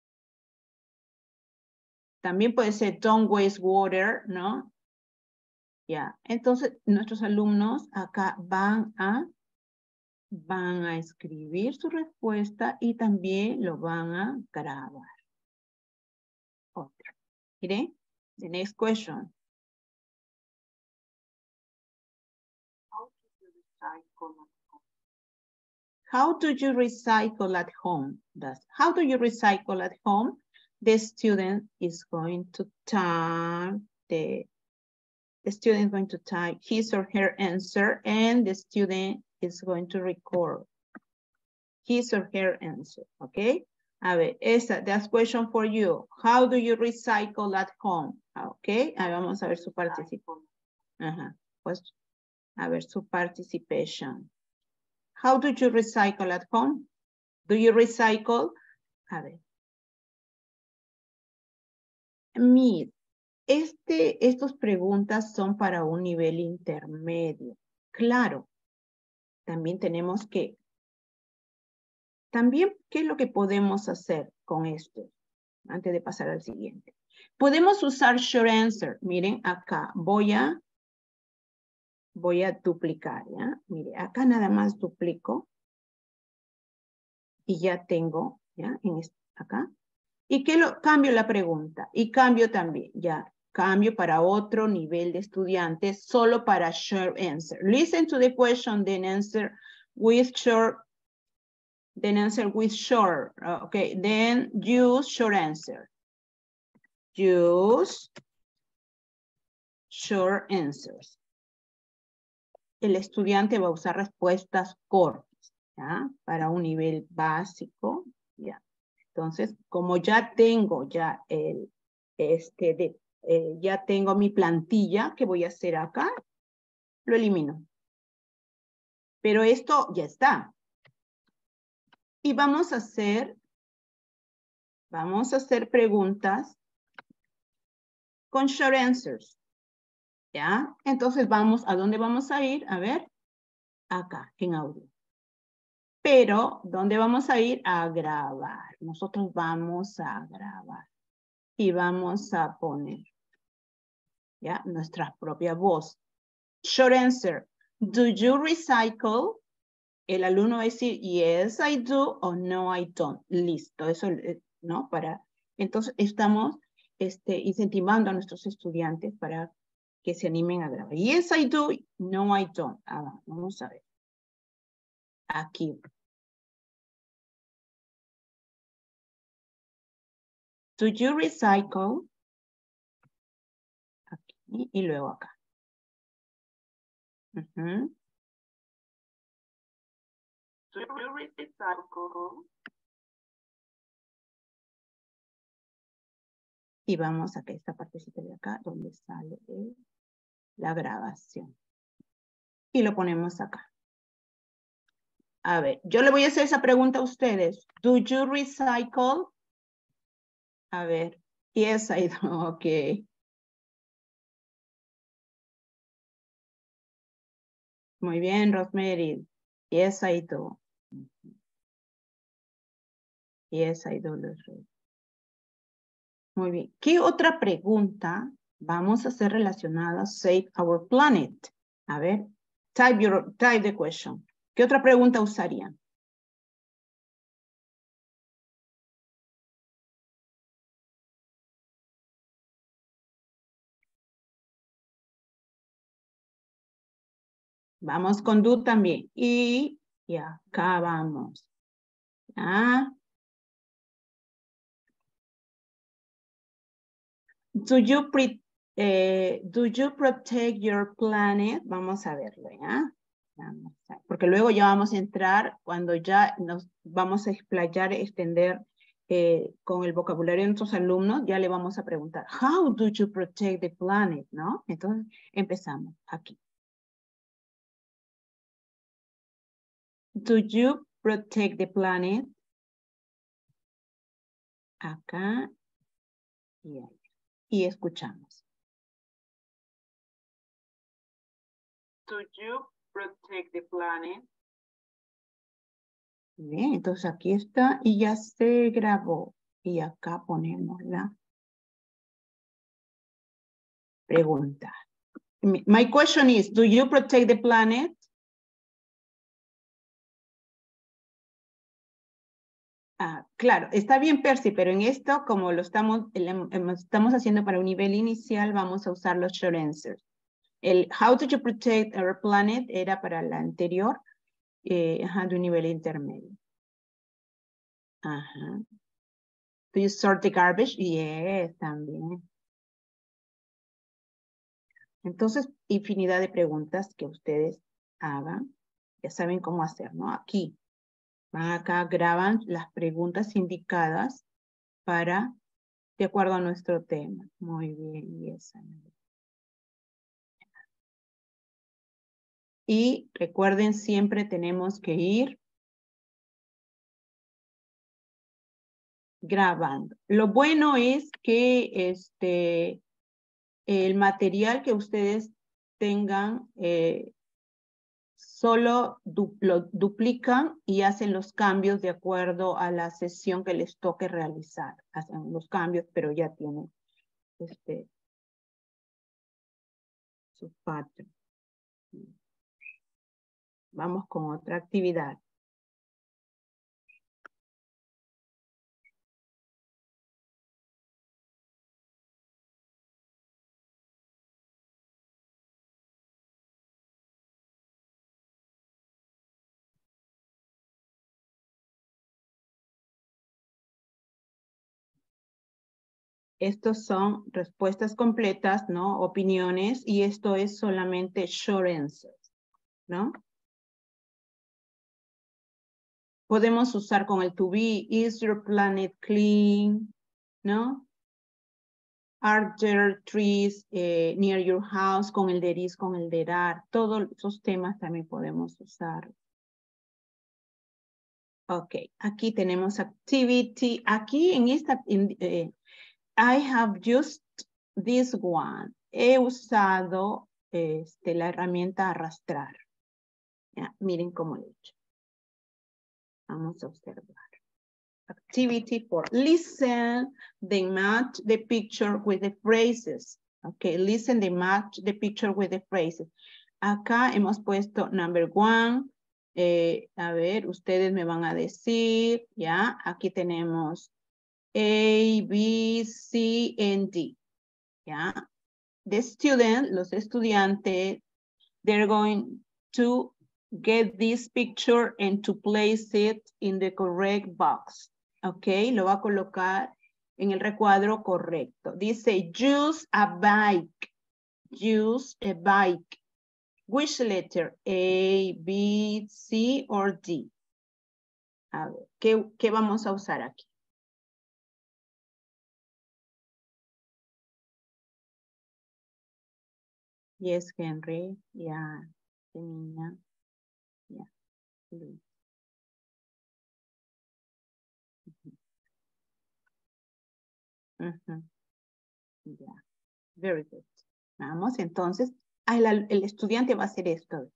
También puede ser don't waste water, ¿no? Ya. Entonces, nuestros alumnos acá van a, van a escribir su respuesta y también lo van a grabar. Otra. Mire, the next question. How do you recycle at home? How do you recycle at home? That's how do you recycle at home? The student is going to type the the student is going to type his or her answer, and the student is going to record his or her answer. Okay. A ver, esa, that's question for you. How do you recycle at home? Okay. A ver, vamos a ver su participación. Ajá. Pues, a ver su participation. How do you recycle at home? Do you recycle? A ver. Mid, este, estas preguntas son para un nivel intermedio. Claro, también tenemos que, también, ¿qué es lo que podemos hacer con esto? Antes de pasar al siguiente. Podemos usar short answer. Miren, acá voy a, voy a duplicar, ¿ya? Mire, acá nada más duplico. Y ya tengo, ¿ya? En este, acá. ¿Y qué lo, cambio la pregunta? Y cambio también, ya. Cambio para otro nivel de estudiantes, solo para short answer. Listen to the question, then answer with short, then answer with short. Okay, then use short answer. Use short answers. El estudiante va a usar respuestas cortas, ¿ya? Para un nivel básico, ¿ya? Entonces, como ya tengo ya el, este, de, eh, ya tengo mi plantilla, ¿qué voy a hacer acá? Lo elimino. Pero esto ya está. Y vamos a hacer, vamos a hacer preguntas con short answers. ¿Ya? Entonces vamos, ¿a dónde vamos a ir? A ver, acá, en audio. Pero, ¿dónde vamos a ir? A grabar. Nosotros vamos a grabar. Y vamos a poner, ¿ya? Nuestra propia voz. Short answer. Do you recycle? El alumno va a decir, yes, I do, o no, I don't. Listo, eso, ¿no? Para, entonces, estamos este, incentivando a nuestros estudiantes para que se animen a grabar. Yes, I do, no, I don't. Ah, vamos a ver. Aquí. Do you recycle? Aquí, y luego acá. Uh-huh. Do you recycle? Y vamos a que esta partecita de acá, donde sale el, la grabación. Y lo ponemos acá. A ver, yo le voy a hacer esa pregunta a ustedes. Do you recycle? A ver. Yes, I do. Ok. Muy bien, Rosemary. Yes, I do. Yes, I do. Muy bien. ¿Qué otra pregunta vamos a hacer relacionada a Save Our Planet? A ver, type, your, type the question. ¿Qué otra pregunta usarían? Vamos con do también. Y, y acá vamos. ¿Ah? Do you, pre, eh, do you protect your planet? Vamos a verlo, ¿ya? Vamos a, porque luego ya vamos a entrar, cuando ya nos vamos a explayar, extender eh, con el vocabulario de nuestros alumnos, ya le vamos a preguntar, how do you protect the planet? ¿No? Entonces, empezamos aquí. Do you protect the planet? Acá y ahí. Y escuchamos. Do you protect the planet? Bien, entonces aquí está y ya se grabó. Y acá ponemos la pregunta. My question is, do you protect the planet? Ah, claro, está bien, Percy, pero en esto, como lo estamos, el, estamos haciendo para un nivel inicial, vamos a usar los short answers. El how do you protect our planet era para la anterior, eh, ajá, de un nivel intermedio. Ajá. Do you sort the garbage? Yes, también. Entonces, infinidad de preguntas que ustedes hagan. Ya saben cómo hacer, ¿no? Aquí. Van acá, graban las preguntas indicadas para, de acuerdo a nuestro tema. Muy bien, yes. Y recuerden, siempre tenemos que ir grabando. Lo bueno es que este, el material que ustedes tengan, eh, solo du lo duplican y hacen los cambios de acuerdo a la sesión que les toque realizar. Hacen los cambios, pero ya tienen este, su patrón. Vamos con otra actividad. Estos son respuestas completas, ¿no? Opiniones, y esto es solamente short answers, ¿no? Podemos usar con el to be, is your planet clean, ¿no? Are there trees eh, near your house? Con el there is, con el there are. Todos esos temas también podemos usar. Ok, aquí tenemos activity. Aquí en esta, in, eh, I have used this one. He usado este, la herramienta arrastrar. Ya, miren cómo lo he hecho. Vamos a observar. Activity for listen, they match the picture with the phrases. Okay, listen, they match the picture with the phrases. Acá hemos puesto number one. Eh, a ver, ustedes me van a decir, ya, aquí tenemos A, B, C, and D. Ya. The student, los estudiantes, they're going to get this picture and to place it in the correct box. Ok, lo va a colocar en el recuadro correcto. Dice, use a bike. Use a bike. Which letter? A, B, C, or D? A ver, ¿qué, qué vamos a usar aquí? Yes, Henry. Yeah. Niña. Yeah. Please. Uh-huh. Yeah. Very good. Vamos, entonces, el, el estudiante va a hacer esto.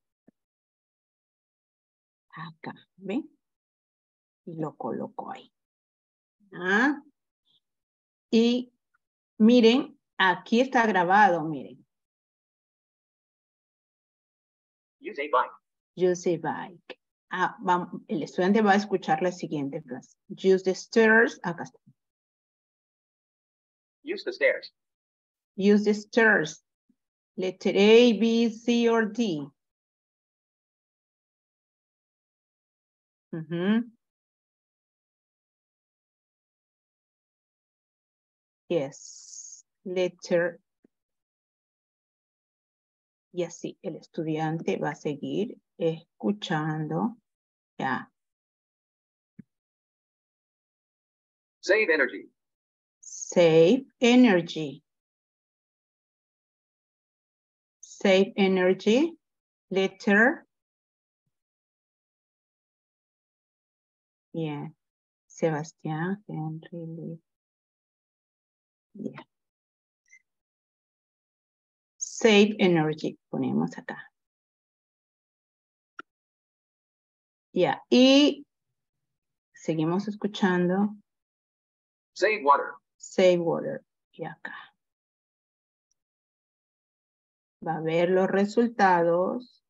Acá, ¿ven? Y lo coloco ahí. Ah. Y miren, aquí está grabado, miren. Use a bike. Use a bike. Ah, vamos, el estudiante va a escuchar la siguiente frase. Use the stairs. Acá está. Use the stairs. Use the stairs. Letter A, B, C, or D. Uh-huh. Yes. Letter. Y así el estudiante va a seguir escuchando. Ya. Save energy. Save energy. Save energy. Letter. Yeah. Sebastián, Henry. Yeah. Save energy. Ponemos acá. Ya. Yeah. Y seguimos escuchando. Save water. Save water. Y acá. Va a ver los resultados.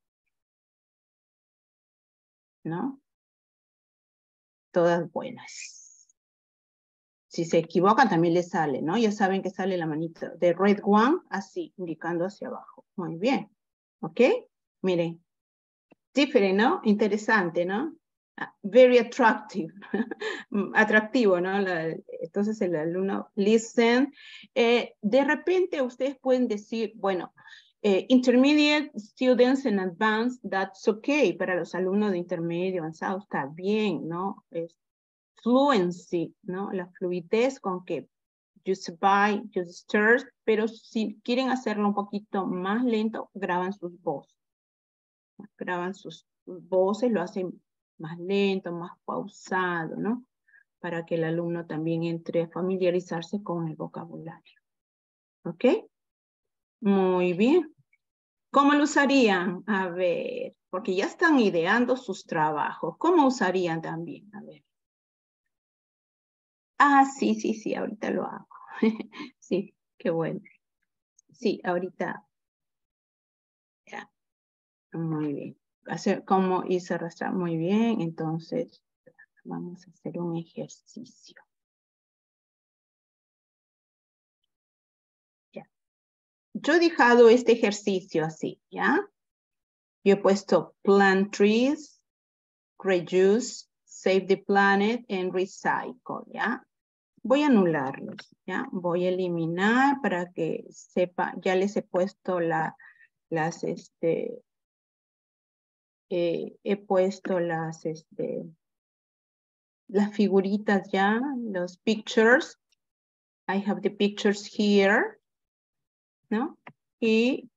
¿No? Todas buenas. Si se equivocan también le sale, ¿no? Ya saben que sale la manita de red one, así, indicando hacia abajo. Muy bien. ¿Ok? Miren. Diferente, ¿no? Interesante, ¿no? Very attractive. Atractivo, ¿no? La, entonces el alumno listen. Eh, de repente ustedes pueden decir, bueno, eh, intermediate students and advanced, that's okay. Para los alumnos de intermedio avanzado está bien, ¿no? Es fluency, ¿no? La fluidez con que use by, use stirs, pero si quieren hacerlo un poquito más lento, graban sus voces. Graban sus voces, lo hacen más lento, más pausado, ¿no? Para que el alumno también entre a familiarizarse con el vocabulario. ¿Ok? Muy bien. ¿Cómo lo usarían? A ver, porque ya están ideando sus trabajos. ¿Cómo usarían también? A ver. Ah, sí, sí, sí, ahorita lo hago. Sí, qué bueno. Sí, ahorita. Ya, muy bien. Hacer como hice arrastrar muy bien, entonces vamos a hacer un ejercicio. Ya. Yo he dejado este ejercicio así, ¿ya? Yo he puesto plant trees, reduce, save the planet, and recycle, ¿ya? Voy a anularlos, ¿ya? Voy a eliminar para que sepa, ya les he puesto la, las, este, eh, he puesto las, este, las figuritas ya, los pictures. I have the pictures here, ¿no? Y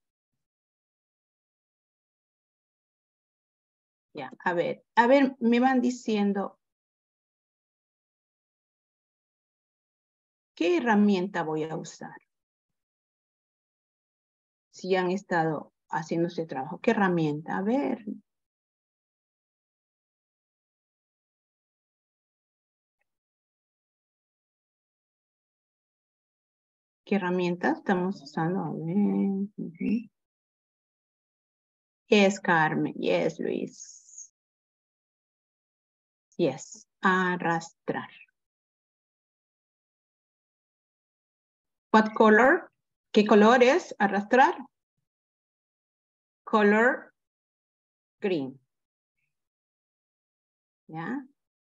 ya, a ver, a ver, me van diciendo ¿qué herramienta voy a usar? Si han estado haciendo este trabajo, ¿qué herramienta? A ver. ¿Qué herramienta estamos usando? A ver. Uh-huh. Yes, Carmen. Yes, Luis. Yes. Arrastrar. What color? ¿Qué color es arrastrar? Color green. ¿Ya?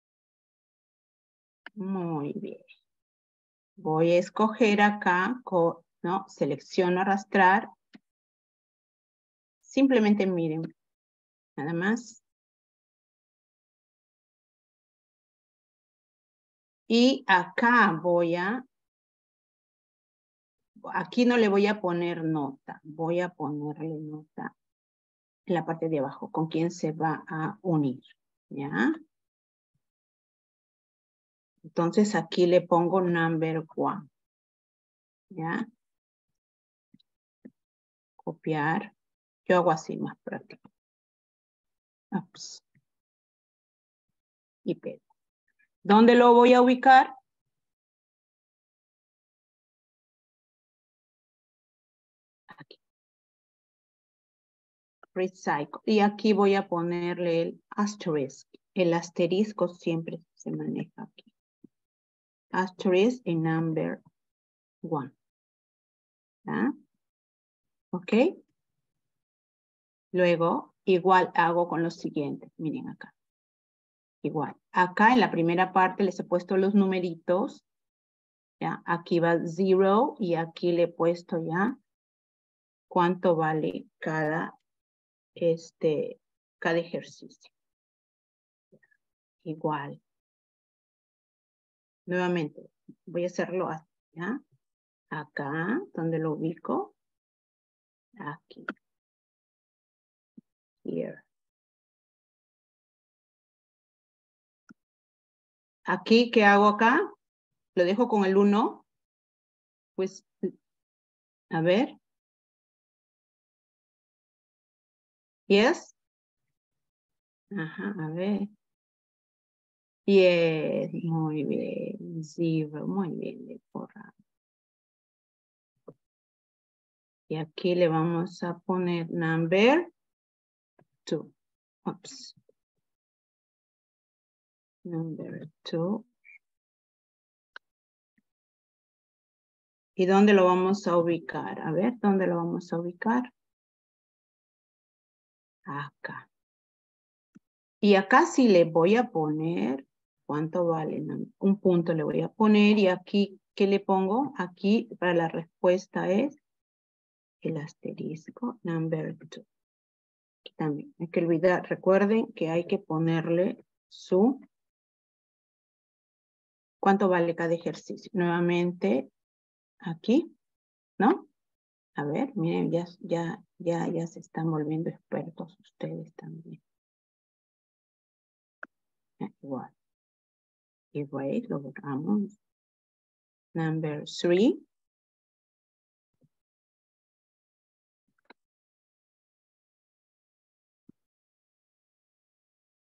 Muy bien. Voy a escoger acá, ¿no? Selecciono arrastrar. Simplemente miren. Nada más. Y acá voy a, aquí no le voy a poner nota, voy a ponerle nota en la parte de abajo, con quién se va a unir, ¿ya? Entonces aquí le pongo number one, ¿ya? Copiar, yo hago así más práctico. Ups. Y pego. ¿Dónde lo voy a ubicar? Aquí. Recycle. Y aquí voy a ponerle el asterisk. El asterisco siempre se maneja aquí. Asterisk y number one. ¿Ya? ¿Ok? Luego, igual hago con los siguientes. Miren acá. Igual. Acá en la primera parte les he puesto los numeritos. ¿Ya? Aquí va zero y aquí le he puesto ya cuánto vale cada, este, cada ejercicio. Igual. Nuevamente, voy a hacerlo así, ¿ya? Acá, donde lo ubico. Aquí. Here. Aquí, ¿qué hago acá? Lo dejo con el uno. Pues, a ver. Yes. Ajá, a ver. Yes, muy bien. Zero, muy bien, de porra. Y aquí le vamos a poner number two. Oops. Number two. ¿Y dónde lo vamos a ubicar? A ver, ¿dónde lo vamos a ubicar? Acá. Y acá sí le voy a poner, ¿cuánto vale? Un punto le voy a poner y aquí, ¿qué le pongo? Aquí para la respuesta es el asterisco number two. Aquí también hay que olvidar, recuerden que hay que ponerle su, ¿cuánto vale cada ejercicio? Nuevamente aquí, ¿no? A ver, miren, ya, ya, ya, ya se están volviendo expertos ustedes también. Igual. Igual, lo borramos. Number three.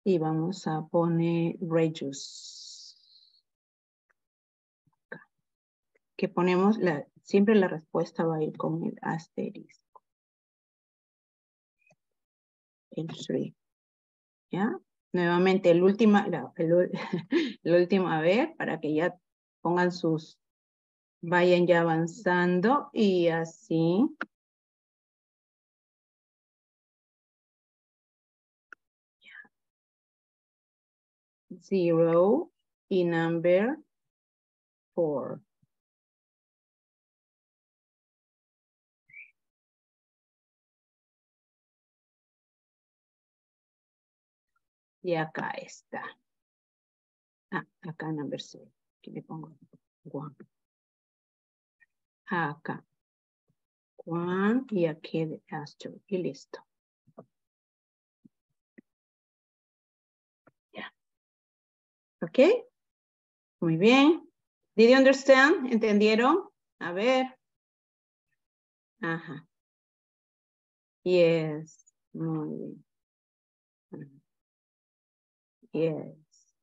Y vamos a poner reduce. Acá. Que ponemos, la, siempre la respuesta va a ir con el asterisco. El tres. ¿Ya? Nuevamente, el último, la, el, el último, a ver, para que ya pongan sus, vayan ya avanzando y así. Zero y number four. Y acá está. Ah, acá number seven. Aquí le pongo one. Acá. One y aquí el astro. Y listo. Ya. ¿Ok? Muy bien. Did you understand? ¿Entendieron? A ver. Ajá. Yes. Muy bien. Yes.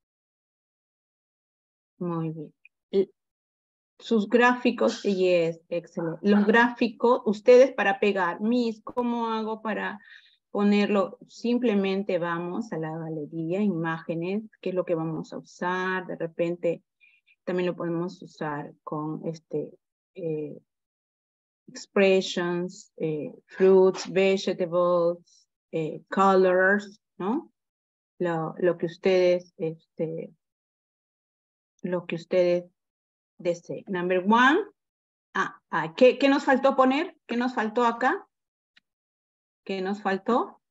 Muy bien. Y sus gráficos, yes, excelente. Los gráficos, ustedes para pegar, Miss, ¿cómo hago para ponerlo? Simplemente vamos a la galería, imágenes, qué es lo que vamos a usar. De repente también lo podemos usar con este eh, expressions, eh, fruits, vegetables, eh, colors, ¿no? Lo, lo que ustedes, este, lo que ustedes deseen. Number one. Ah, ah ¿qué, ¿qué nos faltó poner? ¿Qué nos faltó acá? ¿Qué nos faltó?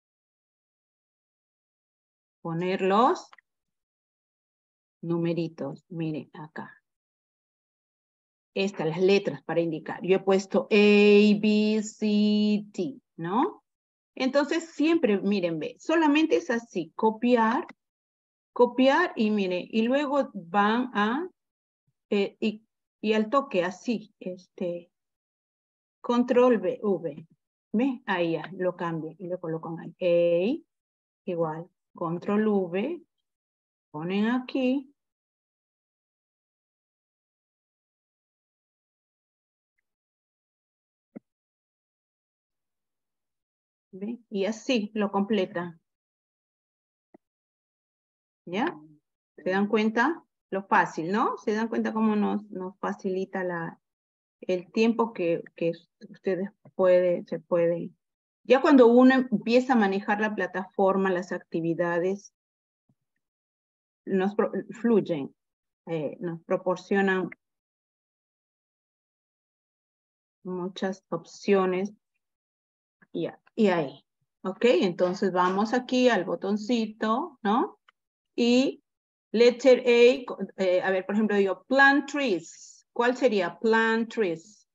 Poner los numeritos. Miren acá. Estas, las letras para indicar. Yo he puesto A, B, C, D, ¿no? Entonces siempre, miren, ve, solamente es así, copiar, copiar y miren, y luego van a, eh, y, y al toque así, este, control V, V, ¿ve? Ahí ya, lo cambio y lo colocan ahí. A, igual, control V, ponen aquí. ¿Ve? Y así lo completa. ¿Ya? ¿Se dan cuenta? Lo fácil, ¿no? ¿Se dan cuenta cómo nos, nos facilita la, el tiempo que, que ustedes pueden, se pueden? Ya cuando uno empieza a manejar la plataforma, las actividades, nos pro, fluyen, eh, nos proporcionan muchas opciones. Y, y ahí. Ok, entonces vamos aquí al botoncito, ¿no? Y letter A, eh, a ver, por ejemplo, digo, plant trees. ¿Cuál sería? Plant trees.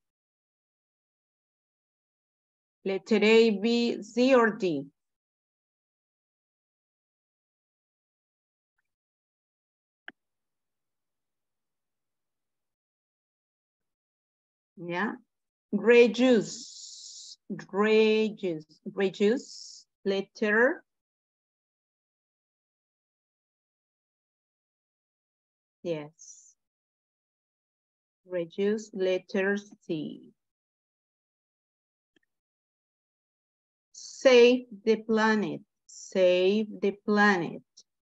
Letter A, B, C or D. ¿Ya? Reduce. Reduce. Reduce. Letter. Yes. Reduce letter C. Save the planet. Save the planet.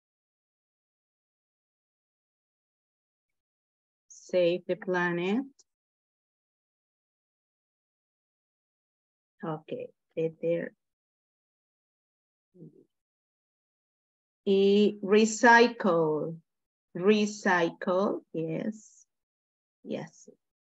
Save the planet. Okay, letter. Y recycle. Recycle, yes. Yes.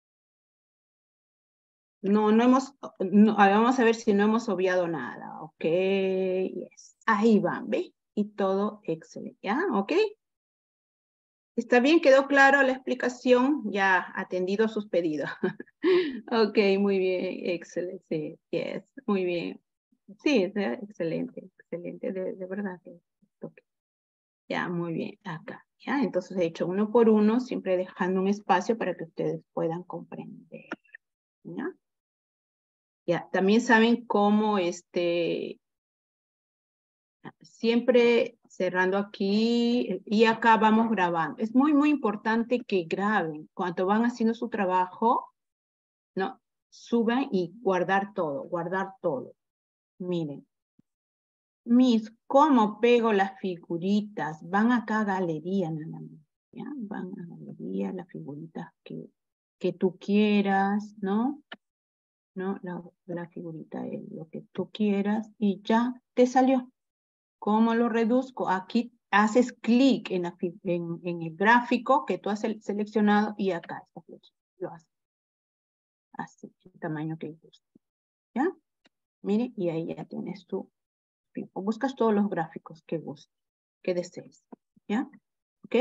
No, no hemos, no, vamos a ver si no hemos obviado nada. Ok, yes. Ahí van, ¿ve? Y todo excelente, ¿ya? Ok. ¿Está bien? ¿Quedó claro la explicación? Ya atendido sus pedidos. Ok, muy bien, excelente, yes, muy bien. Sí, excelente, excelente, de, de verdad. Okay. Ya, muy bien, acá. Ya, entonces he hecho uno por uno, siempre dejando un espacio para que ustedes puedan comprender. ¿Ya? Ya, también saben cómo este, Siempre cerrando aquí y acá vamos grabando. Es muy, muy importante que graben. Cuando van haciendo su trabajo, ¿no? Suban y guardar todo, guardar todo. Miren. Miss, ¿cómo pego las figuritas? Van acá a galería nada más. ¿Ya? Van a galería las figuritas que, que tú quieras, ¿no? ¿No? La, la figurita es lo que tú quieras y ya te salió. ¿Cómo lo reduzco? Aquí haces clic en, en, en el gráfico que tú has seleccionado y acá esta flecha. Lo haces. Así, el tamaño que guste. ¿Ya? Mire, y ahí ya tienes tu. O buscas todos los gráficos que gustes, que desees. ¿Ya? ¿Ok?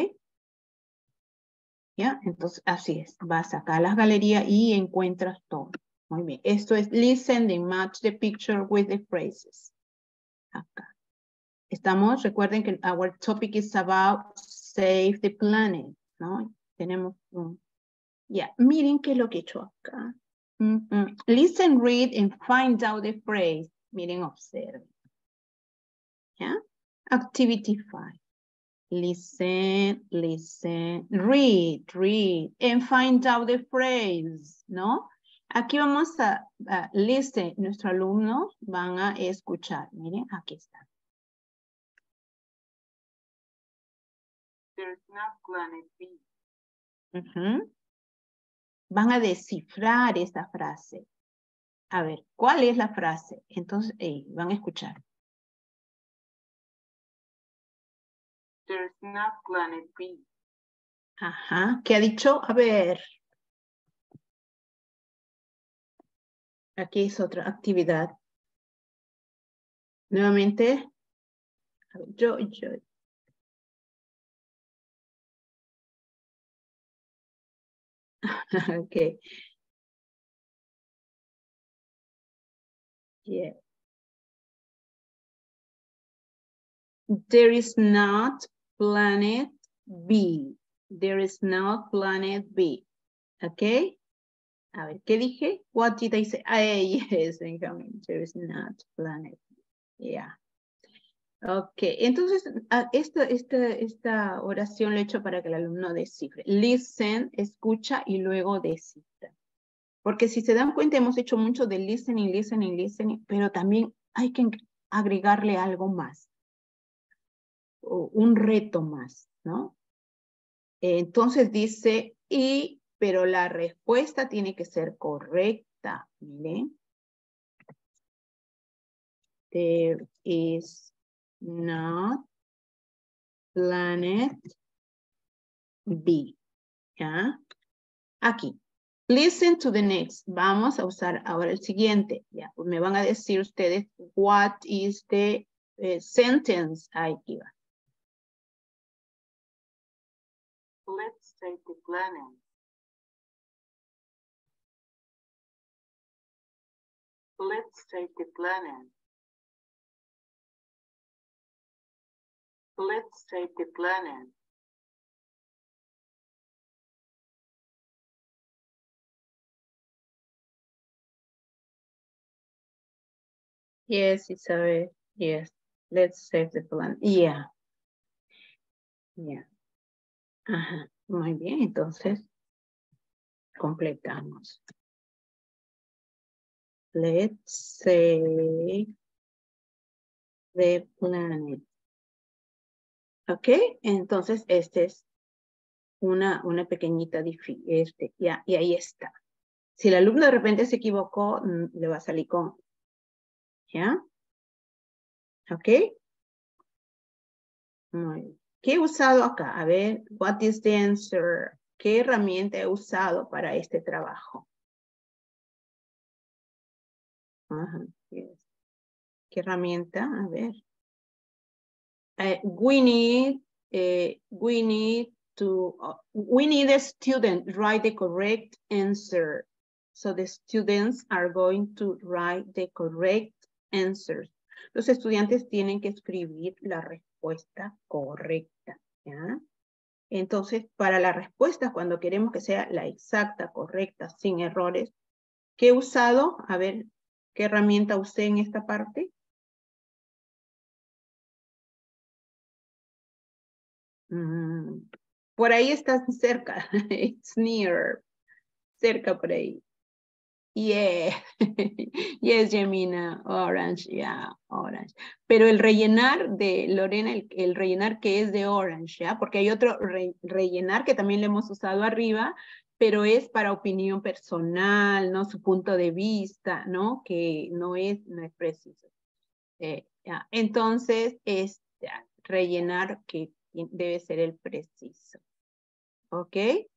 ¿Ya? Entonces, así es. Vas acá a las galerías y encuentras todo. Muy bien. Esto es listen and match the picture with the phrases. Acá. Estamos, recuerden que our topic is about save the planet, ¿no? Tenemos un, ya, yeah. Miren qué es lo que he hecho acá. Mm -hmm. Listen, read, and find out the phrase. Miren, observen. ¿Ya? Yeah? Activity five. Listen, listen, read, read, and find out the phrase, ¿no? Aquí vamos a, a listen. Nuestros alumnos van a escuchar. Miren, aquí está. There's no planet B. Uh-huh. Van a descifrar esta frase. A ver, ¿cuál es la frase? Entonces, hey, van a escuchar. There's no planet B. Ajá, ¿qué ha dicho? A ver. Aquí es otra actividad. Nuevamente. A ver, yo, yo. Okay. Yeah. There is not planet B. There is not planet B. Okay. A ver, ¿qué dije? What did I say? Ah, yes, Benjamin. There is not planet B. Yeah. Ok, entonces esta, esta, esta oración la he hecho para que el alumno descifre. Listen, escucha y luego descifra. Porque si se dan cuenta hemos hecho mucho de listening, listening, listening, pero también hay que agregarle algo más. O un reto más, ¿no? Entonces dice, y, pero la respuesta tiene que ser correcta. Miren. There is not planet B. ¿Ya? Aquí. Listen to the next. Vamos a usar ahora el siguiente. Ya, pues me van a decir ustedes what is the uh, sentence. Aquí va. Let's save the planet. Let's save the planet. Let's save the planet. Yes, Isabel. Yes. Let's save the planet. Yeah. Yeah. Ajá. Muy bien, entonces completamos. Let's save the planet. Ok, entonces este es una, una pequeñita este, ya, y ahí está. Si el alumno de repente se equivocó, le va a salir con, ¿ya? Ok. Muy bien. ¿Qué he usado acá? A ver, what is the answer? ¿Qué herramienta he usado para este trabajo? Ajá, yes. ¿Qué herramienta? A ver. Uh, we need, uh, we need to, uh, we need a student write the correct answer. So the students are going to write the correct answers. Los estudiantes tienen que escribir la respuesta correcta, ¿ya? Entonces, para la respuesta, cuando queremos que sea la exacta, correcta, sin errores, ¿qué he usado? A ver, ¿qué herramienta usé en esta parte? Mm, por ahí estás cerca. It's near. Cerca por ahí. Yeah. Yes, Gemina. Orange, yeah, orange. Pero el rellenar de Lorena, el, el rellenar que es de orange, ¿ya? Porque hay otro re, rellenar que también le hemos usado arriba, pero es para opinión personal, ¿no? Su punto de vista, ¿no? Que no es, no es preciso. Eh, ya. Entonces, es ya, rellenar que debe ser el preciso. ¿Ok?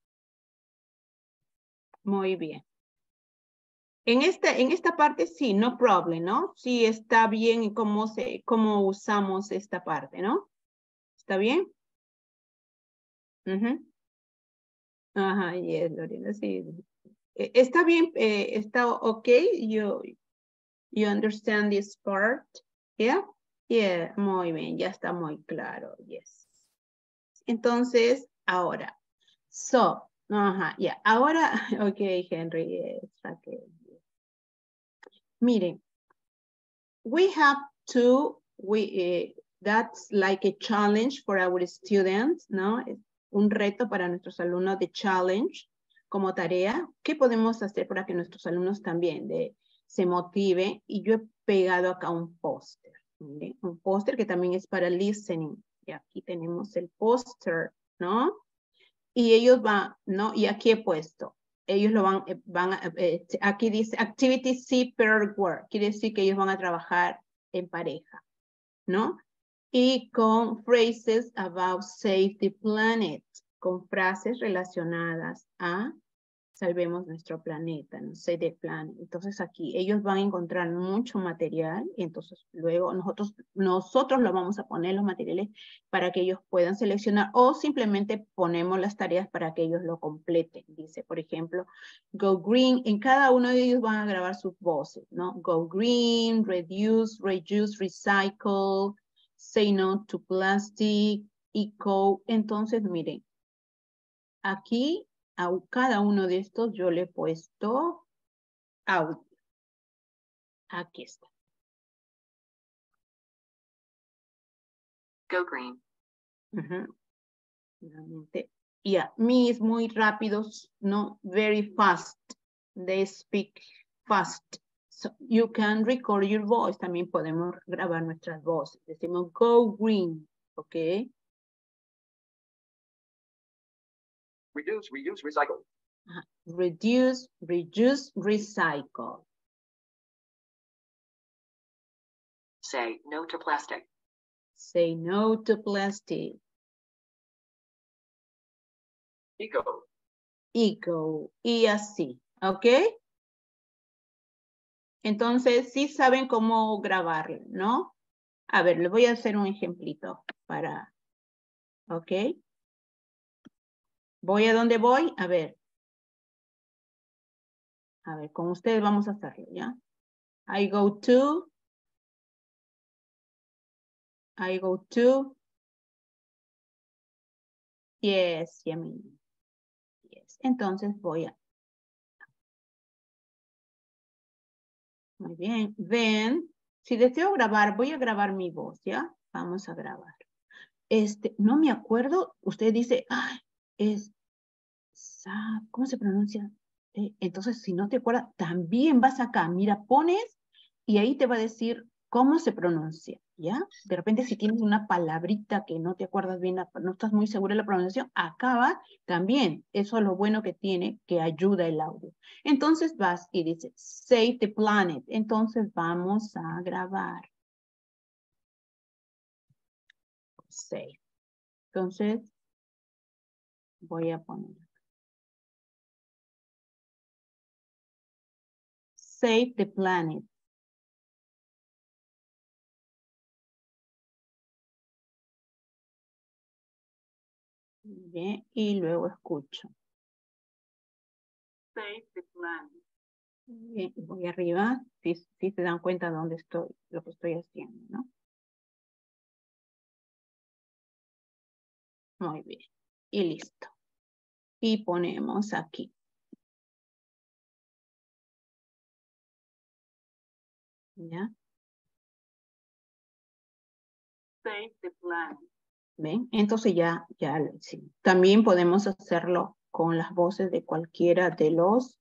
Muy bien. En esta, en esta parte sí, no problem, ¿no? Sí está bien cómo, se, cómo usamos esta parte, ¿no? ¿Está bien? Uh-huh. Ajá, yes, Lorena, sí. Eh, Está bien, eh, está ok, you, you understand this part, yeah? Yeah, muy bien, ya está muy claro, yes. Entonces, ahora, so, ajá, ya, ahora, ok, Henry, yes, okay. Miren, we have to, we, uh, that's like a challenge for our students, ¿no? Es un reto para nuestros alumnos de challenge como tarea. ¿Qué podemos hacer para que nuestros alumnos también de, se motiven? Y yo he pegado acá un póster, ¿sí? Un póster que también es para listening. Y aquí tenemos el póster, ¿no? Y ellos van, ¿no? Y aquí he puesto, ellos lo van, van a, eh, aquí dice activity C pair work, quiere decir que ellos van a trabajar en pareja, ¿no? Y con phrases about save the planet, con frases relacionadas a salvemos nuestro planeta, no sé, de plan. Entonces aquí ellos van a encontrar mucho material y entonces luego nosotros, nosotros lo vamos a poner los materiales para que ellos puedan seleccionar o simplemente ponemos las tareas para que ellos lo completen. Dice, por ejemplo, go green, en cada uno de ellos van a grabar sus voces, ¿no? Go green, reduce, reduce, recycle, say no to plastic, eco. Entonces, miren, aquí a cada uno de estos yo le he puesto audio. Aquí está. Go green. Uh-huh. Nuevamente. Yeah, me es muy rápidos, no very fast. They speak fast. So you can record your voice. También podemos grabar nuestras voces. Decimos go green, ¿ok? Reduce, reuse, recycle. Uh-huh. Reduce, reduce, recycle. Say no to plastic. Say no to plastic. Eco. Eco. Y así, ¿ok? Entonces, sí saben cómo grabarlo, ¿no? A ver, les voy a hacer un ejemplito para, ¿ok? ¿Voy a dónde voy? A ver. A ver, con ustedes vamos a hacerlo, ¿ya? I go to. I go to. Yes, Yamini. Yes. Entonces voy a. Muy bien. Then, si deseo grabar, voy a grabar mi voz, ¿ya? Vamos a grabar. Este, no me acuerdo. Usted dice, ah, es, ¿cómo se pronuncia? Eh, entonces, si no te acuerdas, también vas acá. Mira, pones y ahí te va a decir cómo se pronuncia, ¿ya? De repente, si tienes una palabrita que no te acuerdas bien, no estás muy segura de la pronunciación, acá va también. Eso es lo bueno que tiene, que ayuda el audio. Entonces vas y dices, save the planet. Entonces vamos a grabar. Save. Entonces, voy a poner. Save the planet. Bien, y luego escucho. Save the planet. Bien, voy arriba, si, si se dan cuenta de dónde estoy, lo que estoy haciendo, ¿no? Muy bien, y listo. Y ponemos aquí. ¿Ya? Save the planet. ¿Ven? Entonces ya, ya lo hicimos. También podemos hacerlo con las voces de cualquiera de los,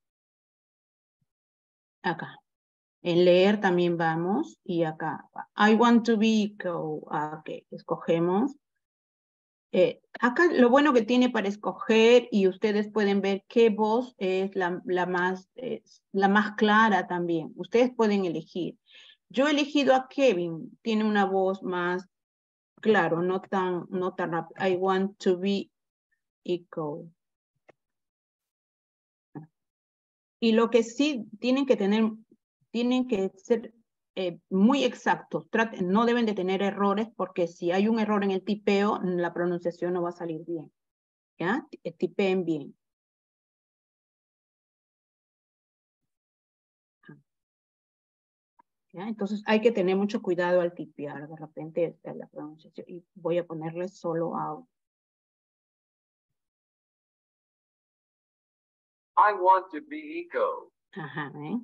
acá. En leer también vamos, y acá, I want to be equal. Ah, ok, escogemos. Eh, acá lo bueno que tiene para escoger, y ustedes pueden ver qué voz es la, la, más, eh, la más clara también. Ustedes pueden elegir. Yo he elegido a Kevin, tiene una voz más claro, no tan, no tan rápido. I want to be equal. Y lo que sí tienen que tener, tienen que ser eh, muy exactos. Traten, no deben de tener errores, porque si hay un error en el tipeo, la pronunciación no va a salir bien. ¿Ya? Tipeen bien. ¿Ya? Entonces hay que tener mucho cuidado al tipear de repente la pronunciación. Y voy a ponerle solo audio. I want to be eco. Ajá, ¿eh?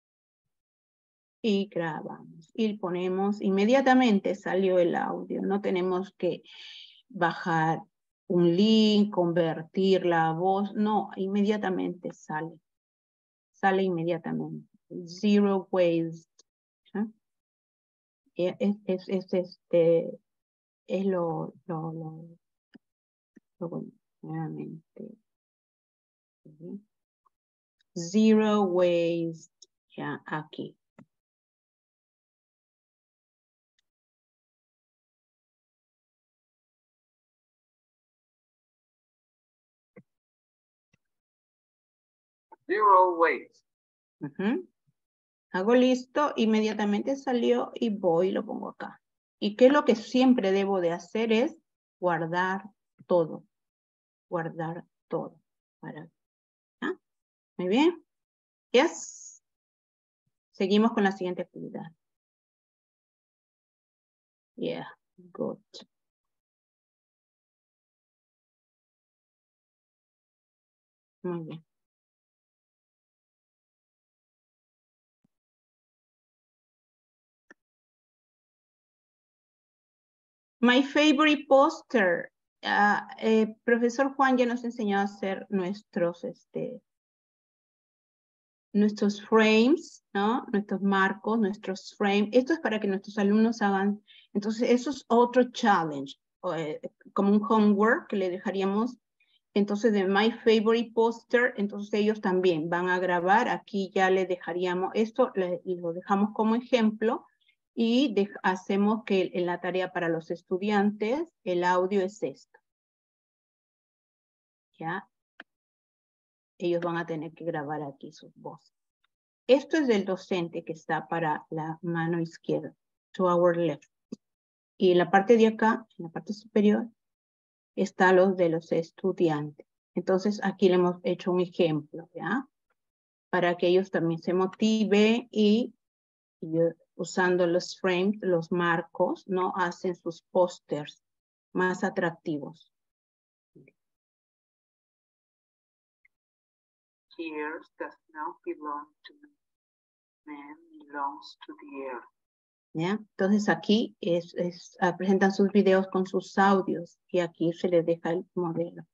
Y grabamos. Y ponemos, inmediatamente salió el audio. No tenemos que bajar un link, convertir la voz. No, inmediatamente sale. Sale inmediatamente. Zero waste. ¿Ah? Es, es, es, este, es lo, lo, lo, lo bueno, nuevamente. Zero waste, ya, aquí. Zero waste. Uh-huh. Hago listo, inmediatamente salió y voy y lo pongo acá. ¿Y qué es lo que siempre debo de hacer? Es guardar todo. Guardar todo. Para, ¿ah? Muy bien. Yes. Seguimos con la siguiente actividad. Yeah, good. Muy bien. My favorite poster. Uh, eh, profesor Juan ya nos enseñó a hacer nuestros, este, nuestros frames, ¿no? Nuestros marcos, nuestros frames. Esto es para que nuestros alumnos hagan. Entonces, eso es otro challenge, eh, como un homework que le dejaríamos. Entonces, de My Favorite Poster, entonces ellos también van a grabar. Aquí ya le dejaríamos, esto le, lo dejamos como ejemplo, y de, hacemos que en la tarea para los estudiantes, el audio es esto. ¿Ya? Ellos van a tener que grabar aquí sus voces. Esto es del docente que está para la mano izquierda, to our left. Y en la parte de acá, en la parte superior, está los de los estudiantes. Entonces aquí le hemos hecho un ejemplo, ¿ya? Para que ellos también se motiven y, y usando los frames, los marcos, ¿no? Hacen sus pósters más atractivos. Tears does not belong to me. Man belongs to the earth. ¿Ya? Entonces aquí es, es, ah, presentan sus videos con sus audios y aquí se les deja el modelo.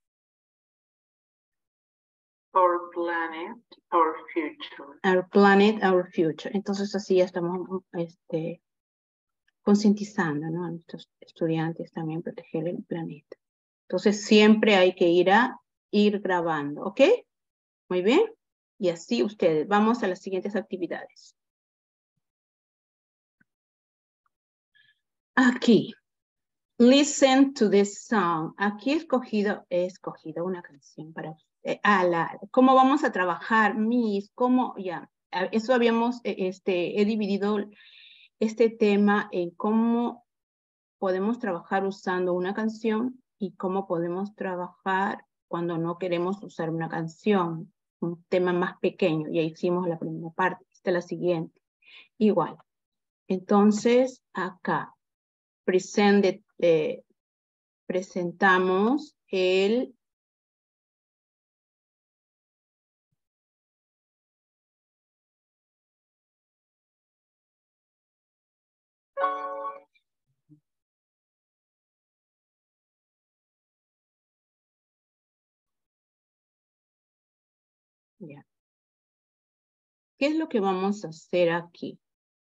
Our planet, our future. Our planet, our future. Entonces así ya estamos este, concientizando, ¿no? A nuestros estudiantes también proteger el planeta. Entonces siempre hay que ir a ir grabando, ¿ok? Muy bien. Y así ustedes. Vamos a las siguientes actividades. Aquí. Listen to this song. Aquí he escogido, he escogido una canción para usted. Ah, la, ¿cómo vamos a trabajar, Miss? ¿Cómo? Ya, eso habíamos, este, he dividido este tema en cómo podemos trabajar usando una canción y cómo podemos trabajar cuando no queremos usar una canción. Un tema más pequeño. Ya hicimos la primera parte. Esta es la siguiente. Igual. Entonces, acá. Present the, eh, presentamos el Ya. ¿Qué es lo que vamos a hacer aquí?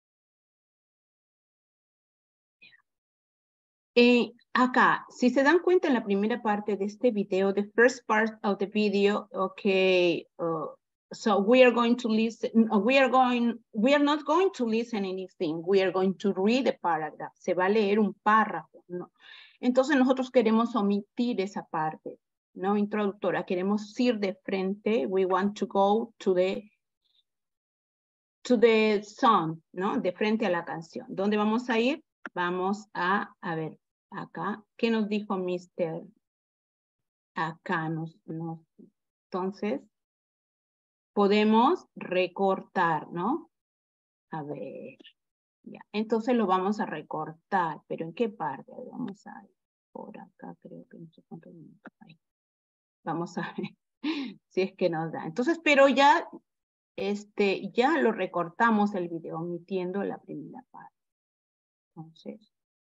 Eh, acá, si se dan cuenta en la primera parte de este video, the first part of the video, okay, uh, so we are going to listen, uh, we are going, we are not going to listen anything, we are going to read the paragraph. Se va a leer un párrafo, ¿no? Entonces nosotros queremos omitir esa parte, ¿no? Introductora, queremos ir de frente, we want to go to the, to the song, ¿no? De frente a la canción. ¿Dónde vamos a ir? Vamos a, a ver, acá, ¿qué nos dijo mister? Acá nos, nos, entonces, podemos recortar, ¿no? A ver, ya, entonces lo vamos a recortar, pero ¿en qué parte? Vamos a ir por acá, creo que no sé cuántos minutos hay. Vamos a ver si es que nos da. Entonces, pero ya, este, ya lo recortamos el video, omitiendo la primera parte. Entonces,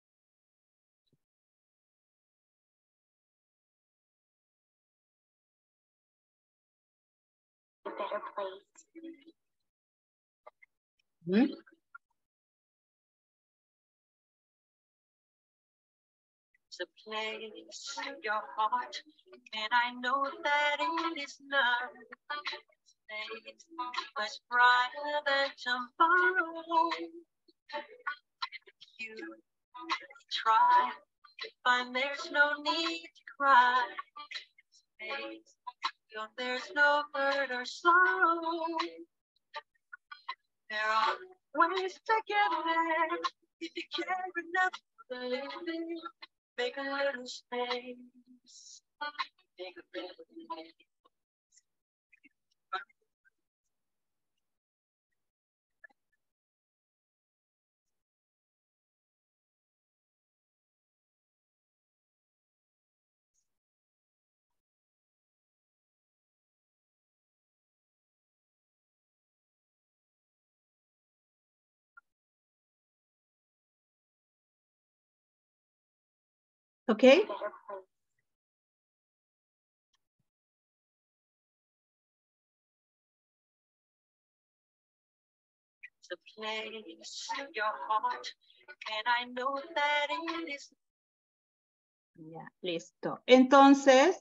A better place. ¿Mm? It's a place in your heart, and I know that it is not a place much brighter than tomorrow. You try, find there's no need to cry. Space, feel there's no hurt or sorrow. There are ways to get there if you care enough for the living. Make a little space. Make a little space. ¿Ok? It's a place in your heart, and I know that it is. Ya, listo. Entonces,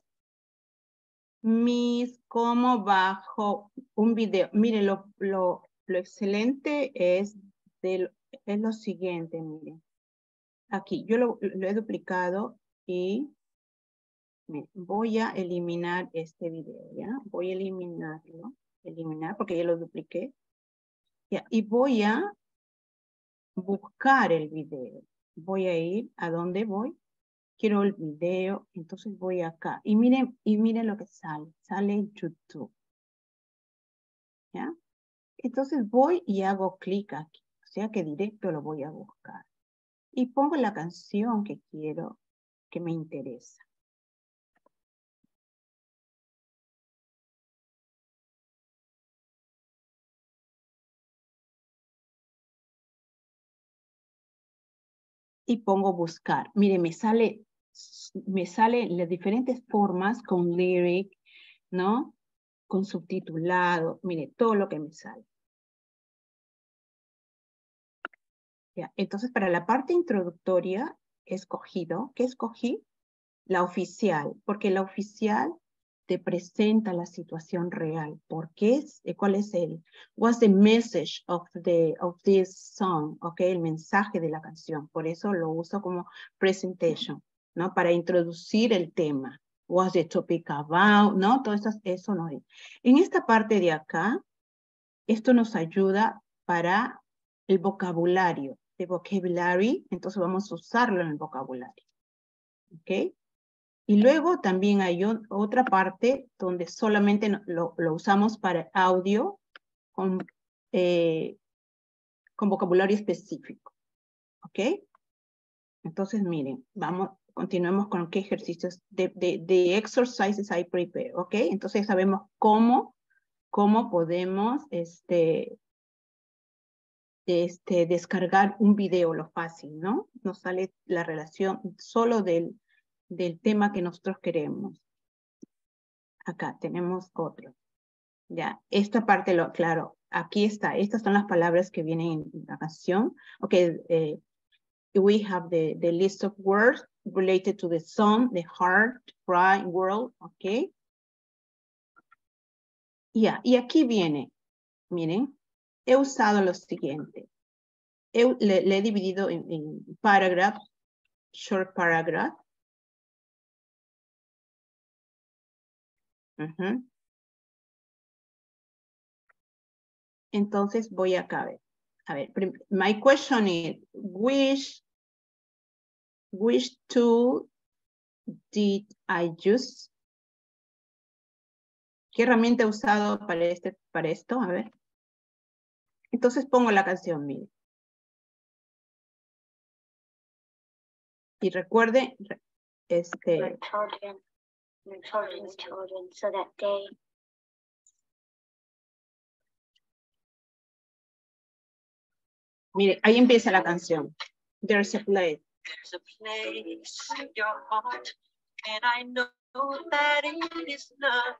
mis, ¿cómo bajo un video? Miren, lo, lo, lo excelente es, de, es lo siguiente, miren. Aquí, yo lo, lo he duplicado y miren, voy a eliminar este video, ¿ya? Voy a eliminarlo, eliminar porque ya lo dupliqué. Ya, y voy a buscar el video. Voy a ir, ¿a dónde voy? Quiero el video, entonces voy acá. Y miren, y miren lo que sale. Sale en YouTube. ¿Ya? Entonces voy y hago clic aquí. O sea que directo lo voy a buscar. Y pongo la canción que quiero, que me interesa. Y pongo buscar. Mire, me sale, me sale las diferentes formas con lyric, ¿no? Con subtitulado. Mire, todo lo que me sale. Ya, entonces, para la parte introductoria, he escogido, ¿qué escogí? La oficial, porque la oficial te presenta la situación real. ¿Por qué? ¿Cuál es el? What's the message of, the, of this song? ¿Ok? El mensaje de la canción. Por eso lo uso como presentation, ¿no? Para introducir el tema. What's the topic about? ¿No? Todo eso, eso no es. En esta parte de acá, esto nos ayuda para el vocabulario. De vocabulary, entonces vamos a usarlo en el vocabulario. ¿Ok? Y luego también hay otra parte donde solamente lo, lo usamos para audio con, eh, con vocabulario específico. ¿Ok? Entonces miren, vamos, continuemos con qué ejercicios de, de, de exercises I prepare. ¿Ok? Entonces sabemos cómo, cómo podemos este, este, descargar un video, lo fácil, ¿no? Nos sale la relación solo del, del tema que nosotros queremos. Acá tenemos otro. Ya, esta parte lo aclaro. Aquí está. Estas son las palabras que vienen en la canción. Ok, eh, we have the, the list of words related to the song, the heart, cry, world, ok. Ya, y aquí viene, miren, he usado lo siguiente. He, le, le he dividido en, en paragraph, short paragraph. Uh-huh. Entonces voy acá a ver. A ver, my question is, which, which tool did I use? ¿Qué herramienta he usado para, este, para esto? A ver. Entonces pongo la canción, mire. Y recuerde, este... Your children, your children's children, so that they... Mire, ahí empieza la canción. There's a place. There's a place in your heart, and I know that it is not.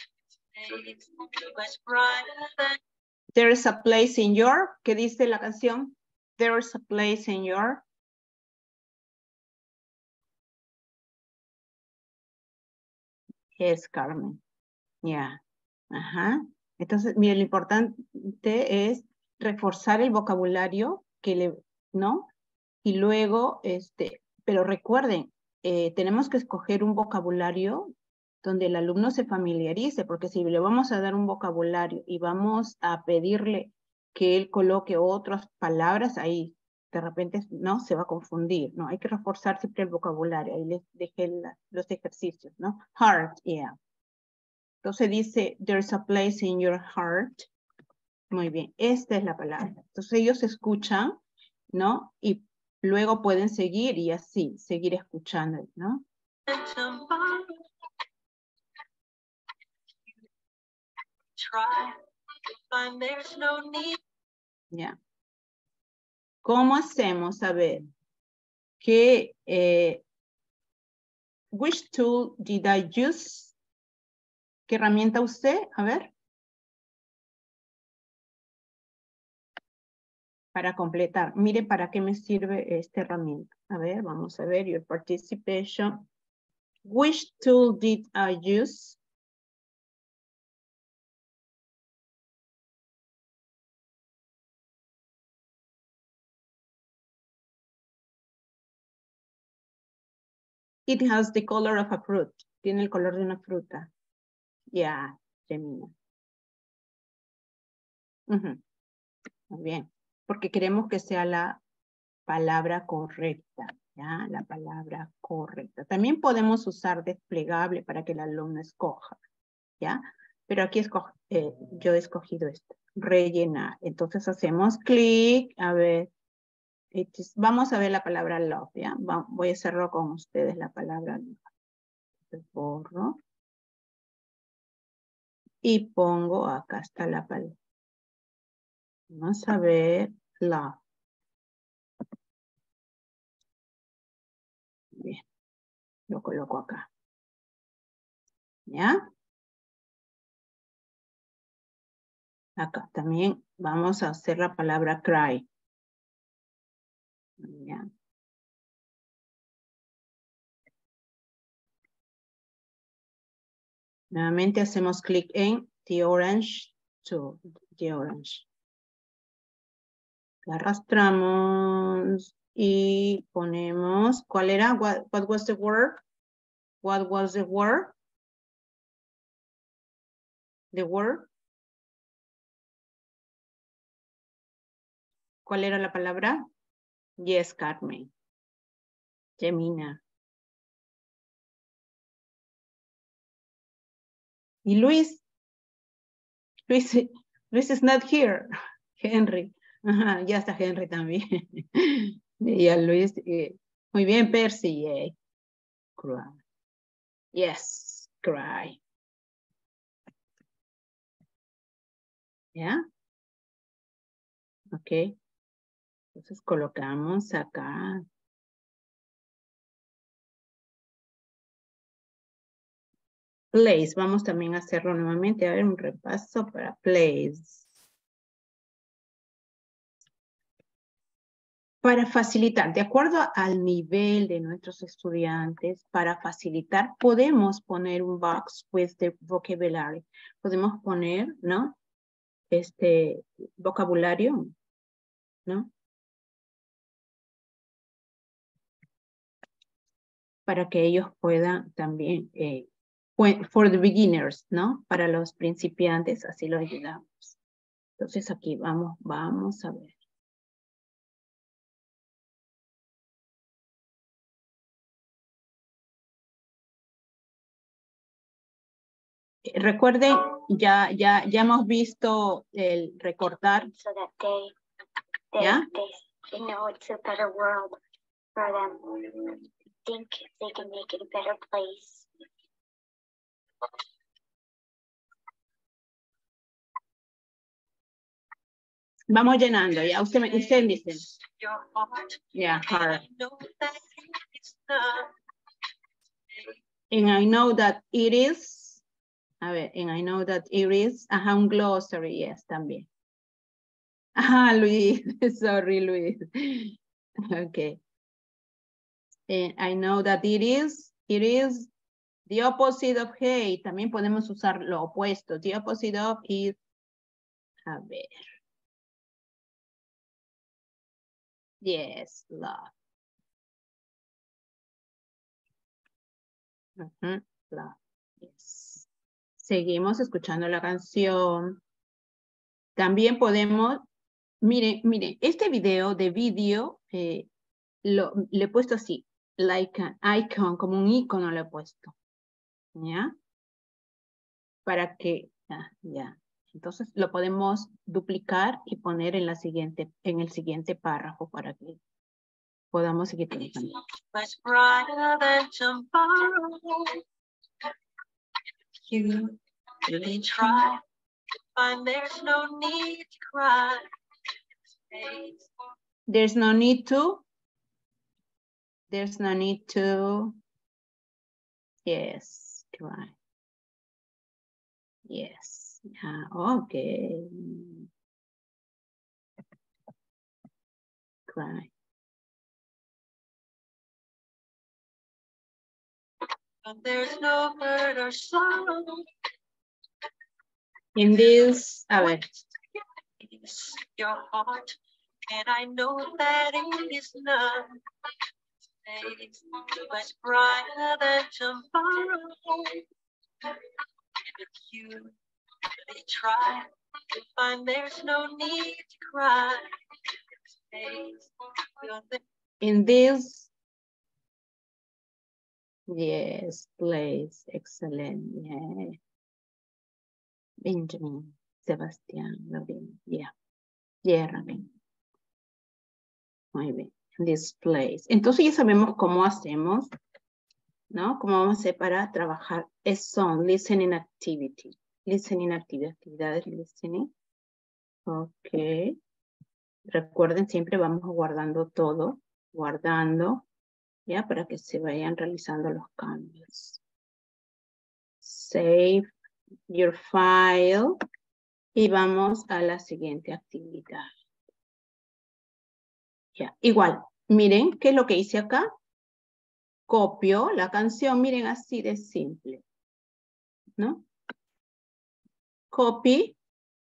There's a place in your, ¿qué dice la canción? There's a place in your. Yes, Carmen. Yeah. Ajá. Entonces, mire, lo importante es reforzar el vocabulario que le, ¿no? Y luego, este, pero recuerden, eh, tenemos que escoger un vocabulario donde el alumno se familiarice, porque si le vamos a dar un vocabulario y vamos a pedirle que él coloque otras palabras, ahí de repente no se va a confundir, ¿no? Hay que reforzar siempre el vocabulario. Ahí les dejé la, los ejercicios, ¿no? Heart, yeah. Entonces dice, there's a place in your heart. Muy bien, esta es la palabra. Entonces ellos escuchan, ¿no? Y luego pueden seguir y así, seguir escuchando, ¿no? Ya. ¿Cómo hacemos? A ver, ¿qué, eh, which tool did I use? ¿Qué herramienta usé? A ver. Para completar. Mire para qué me sirve esta herramienta. A ver, vamos a ver, your participation. Which tool did I use? It has the color of a fruit. Tiene el color de una fruta. Ya, Gemina. Uh-huh. Muy bien. Porque queremos que sea la palabra correcta. Ya, la palabra correcta. También podemos usar desplegable para que el alumno escoja. Ya, pero aquí escoge, eh, yo he escogido esto. Rellenar. Entonces hacemos clic. A ver. It is, vamos a ver la palabra love. Ya, Va, voy a hacerlo con ustedes la palabra love. Borro. Y pongo, acá está la palabra. Vamos a ver, love. Bien, lo coloco acá. ¿Ya? Acá también vamos a hacer la palabra cry. ¿Ya? Nuevamente hacemos clic en the orange to the orange. La arrastramos y ponemos, ¿cuál era? What, what was the word? What was the word? The word. ¿Cuál era la palabra? Yes, Carmen. Gemina. Y Luis. Luis, Luis is not here. Henry. Ajá, ya está Henry también. Y a Luis. Eh, muy bien, Percy. Eh. Cry. Yes, cry. ¿Ya? Ok. Entonces colocamos acá. place. Vamos también a hacerlo nuevamente. A ver, un repaso para place. Para facilitar, de acuerdo al nivel de nuestros estudiantes, para facilitar, podemos poner un box with the vocabulary. Podemos poner, ¿no? Este vocabulario, ¿no? Para que ellos puedan también, eh, for the beginners, ¿no? Para los principiantes, así lo ayudamos. Entonces aquí vamos, vamos a ver. Recuerden, ya, ya, ya hemos visto el recortar. So that they, they, ¿Ya? they, they know it's a better world for them. Think they can make it a better place. Vamos llenando, ya. Usted, me, usted dice. Yeah, hard. And I know that it is. A ver, and I know that it is. Ajá, un glossary, yes, también. Ajá, Luis. Sorry, Luis. Okay. And I know that it is. It is the opposite of hate. También podemos usar lo opuesto. The opposite of is. A ver. Yes, love. Uh-huh, love. Yes. Seguimos escuchando la canción. También podemos, miren, miren, este video de vídeo eh, lo, le he puesto así, like an icon, como un icono le he puesto. ¿Ya? Para que, ya, ya. Entonces lo podemos duplicar y poner en la siguiente, en el siguiente párrafo para que podamos seguir trabajando. Much brighter than tomorrow. You really try to find there's no need to cry. There's no need to. There's no need to. Yes, cry. Yes. Ah, okay. Cry. But there's no hurt or sorrow. In this, a ver. It's your heart, and I know that it is not. It's much brighter than tomorrow. If you really try to find there's no need to cry. In this, yes, place, excellent, yeah. Benjamin, Sebastián, Lorena, yeah, yeah, Rabin. Muy bien, in this place. Entonces ya sabemos cómo hacemos, ¿no? Cómo vamos a hacer para trabajar es song, listening activity. Listening activity, actividades listening. Ok. Recuerden, siempre vamos guardando todo, guardando, ya, para que se vayan realizando los cambios. Save your file y vamos a la siguiente actividad. Ya, igual, miren qué es lo que hice acá. Copio la canción, miren, así de simple, ¿no? Copy.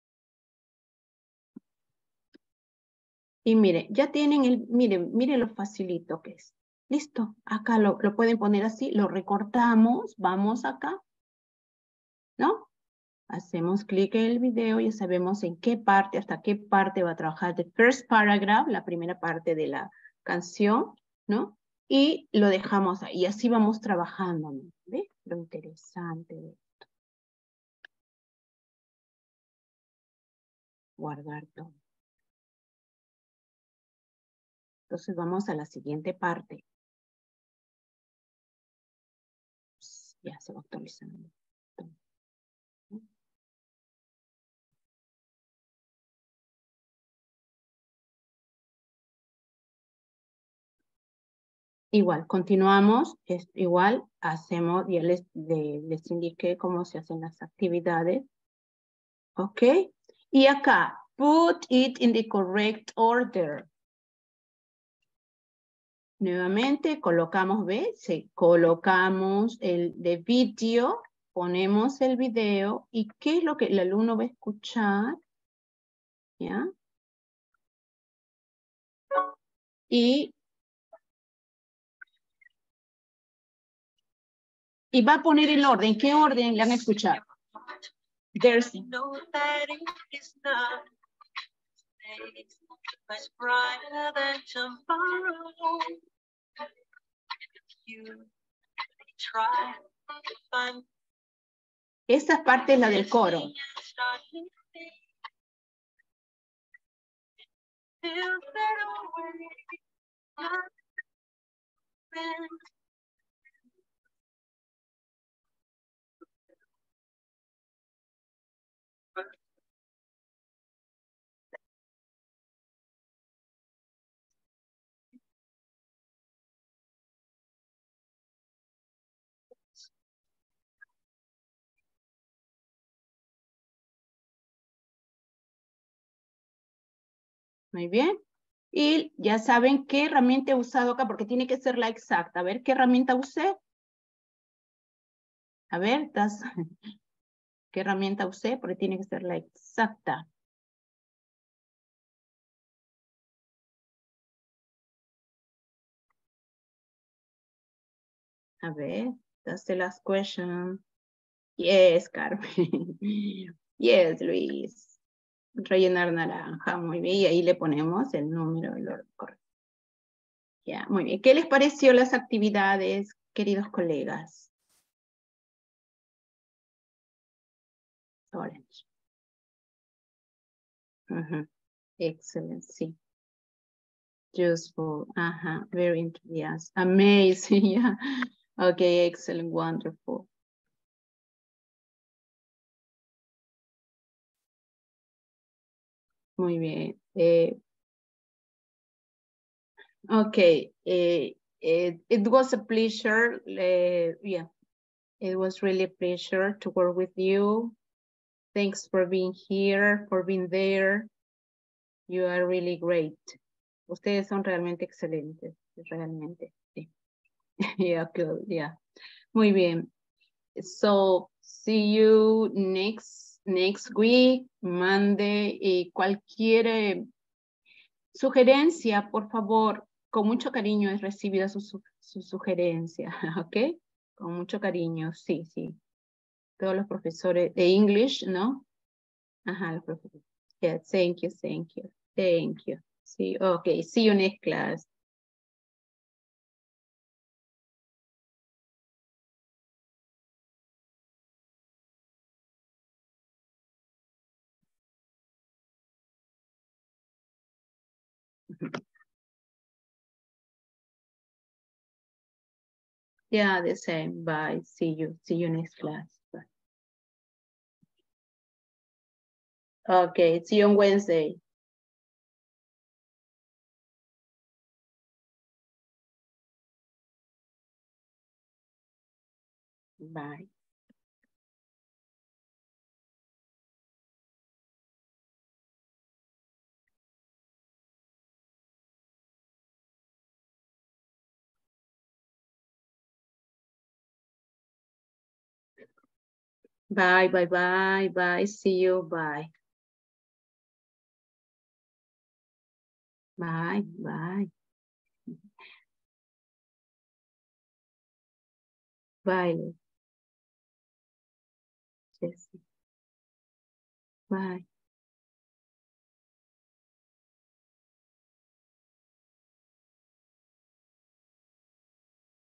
Y miren, ya tienen el, miren, miren lo facilito que es. Listo, acá lo, lo pueden poner así, lo recortamos, vamos acá, ¿no? Hacemos clic en el video, ya sabemos en qué parte, hasta qué parte va a trabajar the first paragraph, la primera parte de la canción, ¿no? Y lo dejamos ahí, y así vamos trabajando, ¿no? ¿Ve? Lo interesante de esto. Guardar todo. Entonces vamos a la siguiente parte. Ya se va actualizando. igual, continuamos, es igual, hacemos, ya les, de- les indiqué cómo se hacen las actividades. Ok, y acá, put it in the correct order. Nuevamente, colocamos, ¿ve? Sí, colocamos el de video, ponemos el video, y ¿qué es lo que el alumno va a escuchar? ¿Ya? Y Y va a poner el orden. ¿Qué orden le han escuchado? There's... know that it is not much brighter than tomorrow. You try to find Esta parte es la del coro. Muy bien. Y ya saben qué herramienta he usado acá, porque tiene que ser la exacta. A ver, ¿qué herramienta usé? A ver, das... ¿qué herramienta usé? Porque tiene que ser la exacta. A ver, that's the last question. Yes, Carmen. Yes, Luis. Rellenar naranja, muy bien. Y ahí le ponemos el número del orden correcto. Ya, muy bien. ¿Qué les pareció las actividades, queridos colegas? Orange. Uh-huh. Excellent, sí. Useful, ajá, very enthusiastic, amazing, yeah. Okay, excellent, wonderful. Muy bien. Eh, okay, eh, it, it was a pleasure, uh, yeah. It was really a pleasure to work with you. Thanks for being here, for being there. You are really great. Ustedes son realmente excelentes, realmente. Sí. Yeah, good, yeah. Muy bien. So, see you next, next week, Monday, y cualquier eh, sugerencia, por favor, con mucho cariño es recibida su, su, su sugerencia, ¿ok? Con mucho cariño, sí, sí. Todos los profesores de English, ¿no? Ajá, los profesores. Yeah, thank you, thank you, thank you. Sí, okay, see you next class. Yeah, the same. Bye. See you. See you next class. Bye. Okay, see you on Wednesday. Bye. Bye, bye, bye, bye. See you. Bye. Bye, bye. Bye. Jesse. Bye.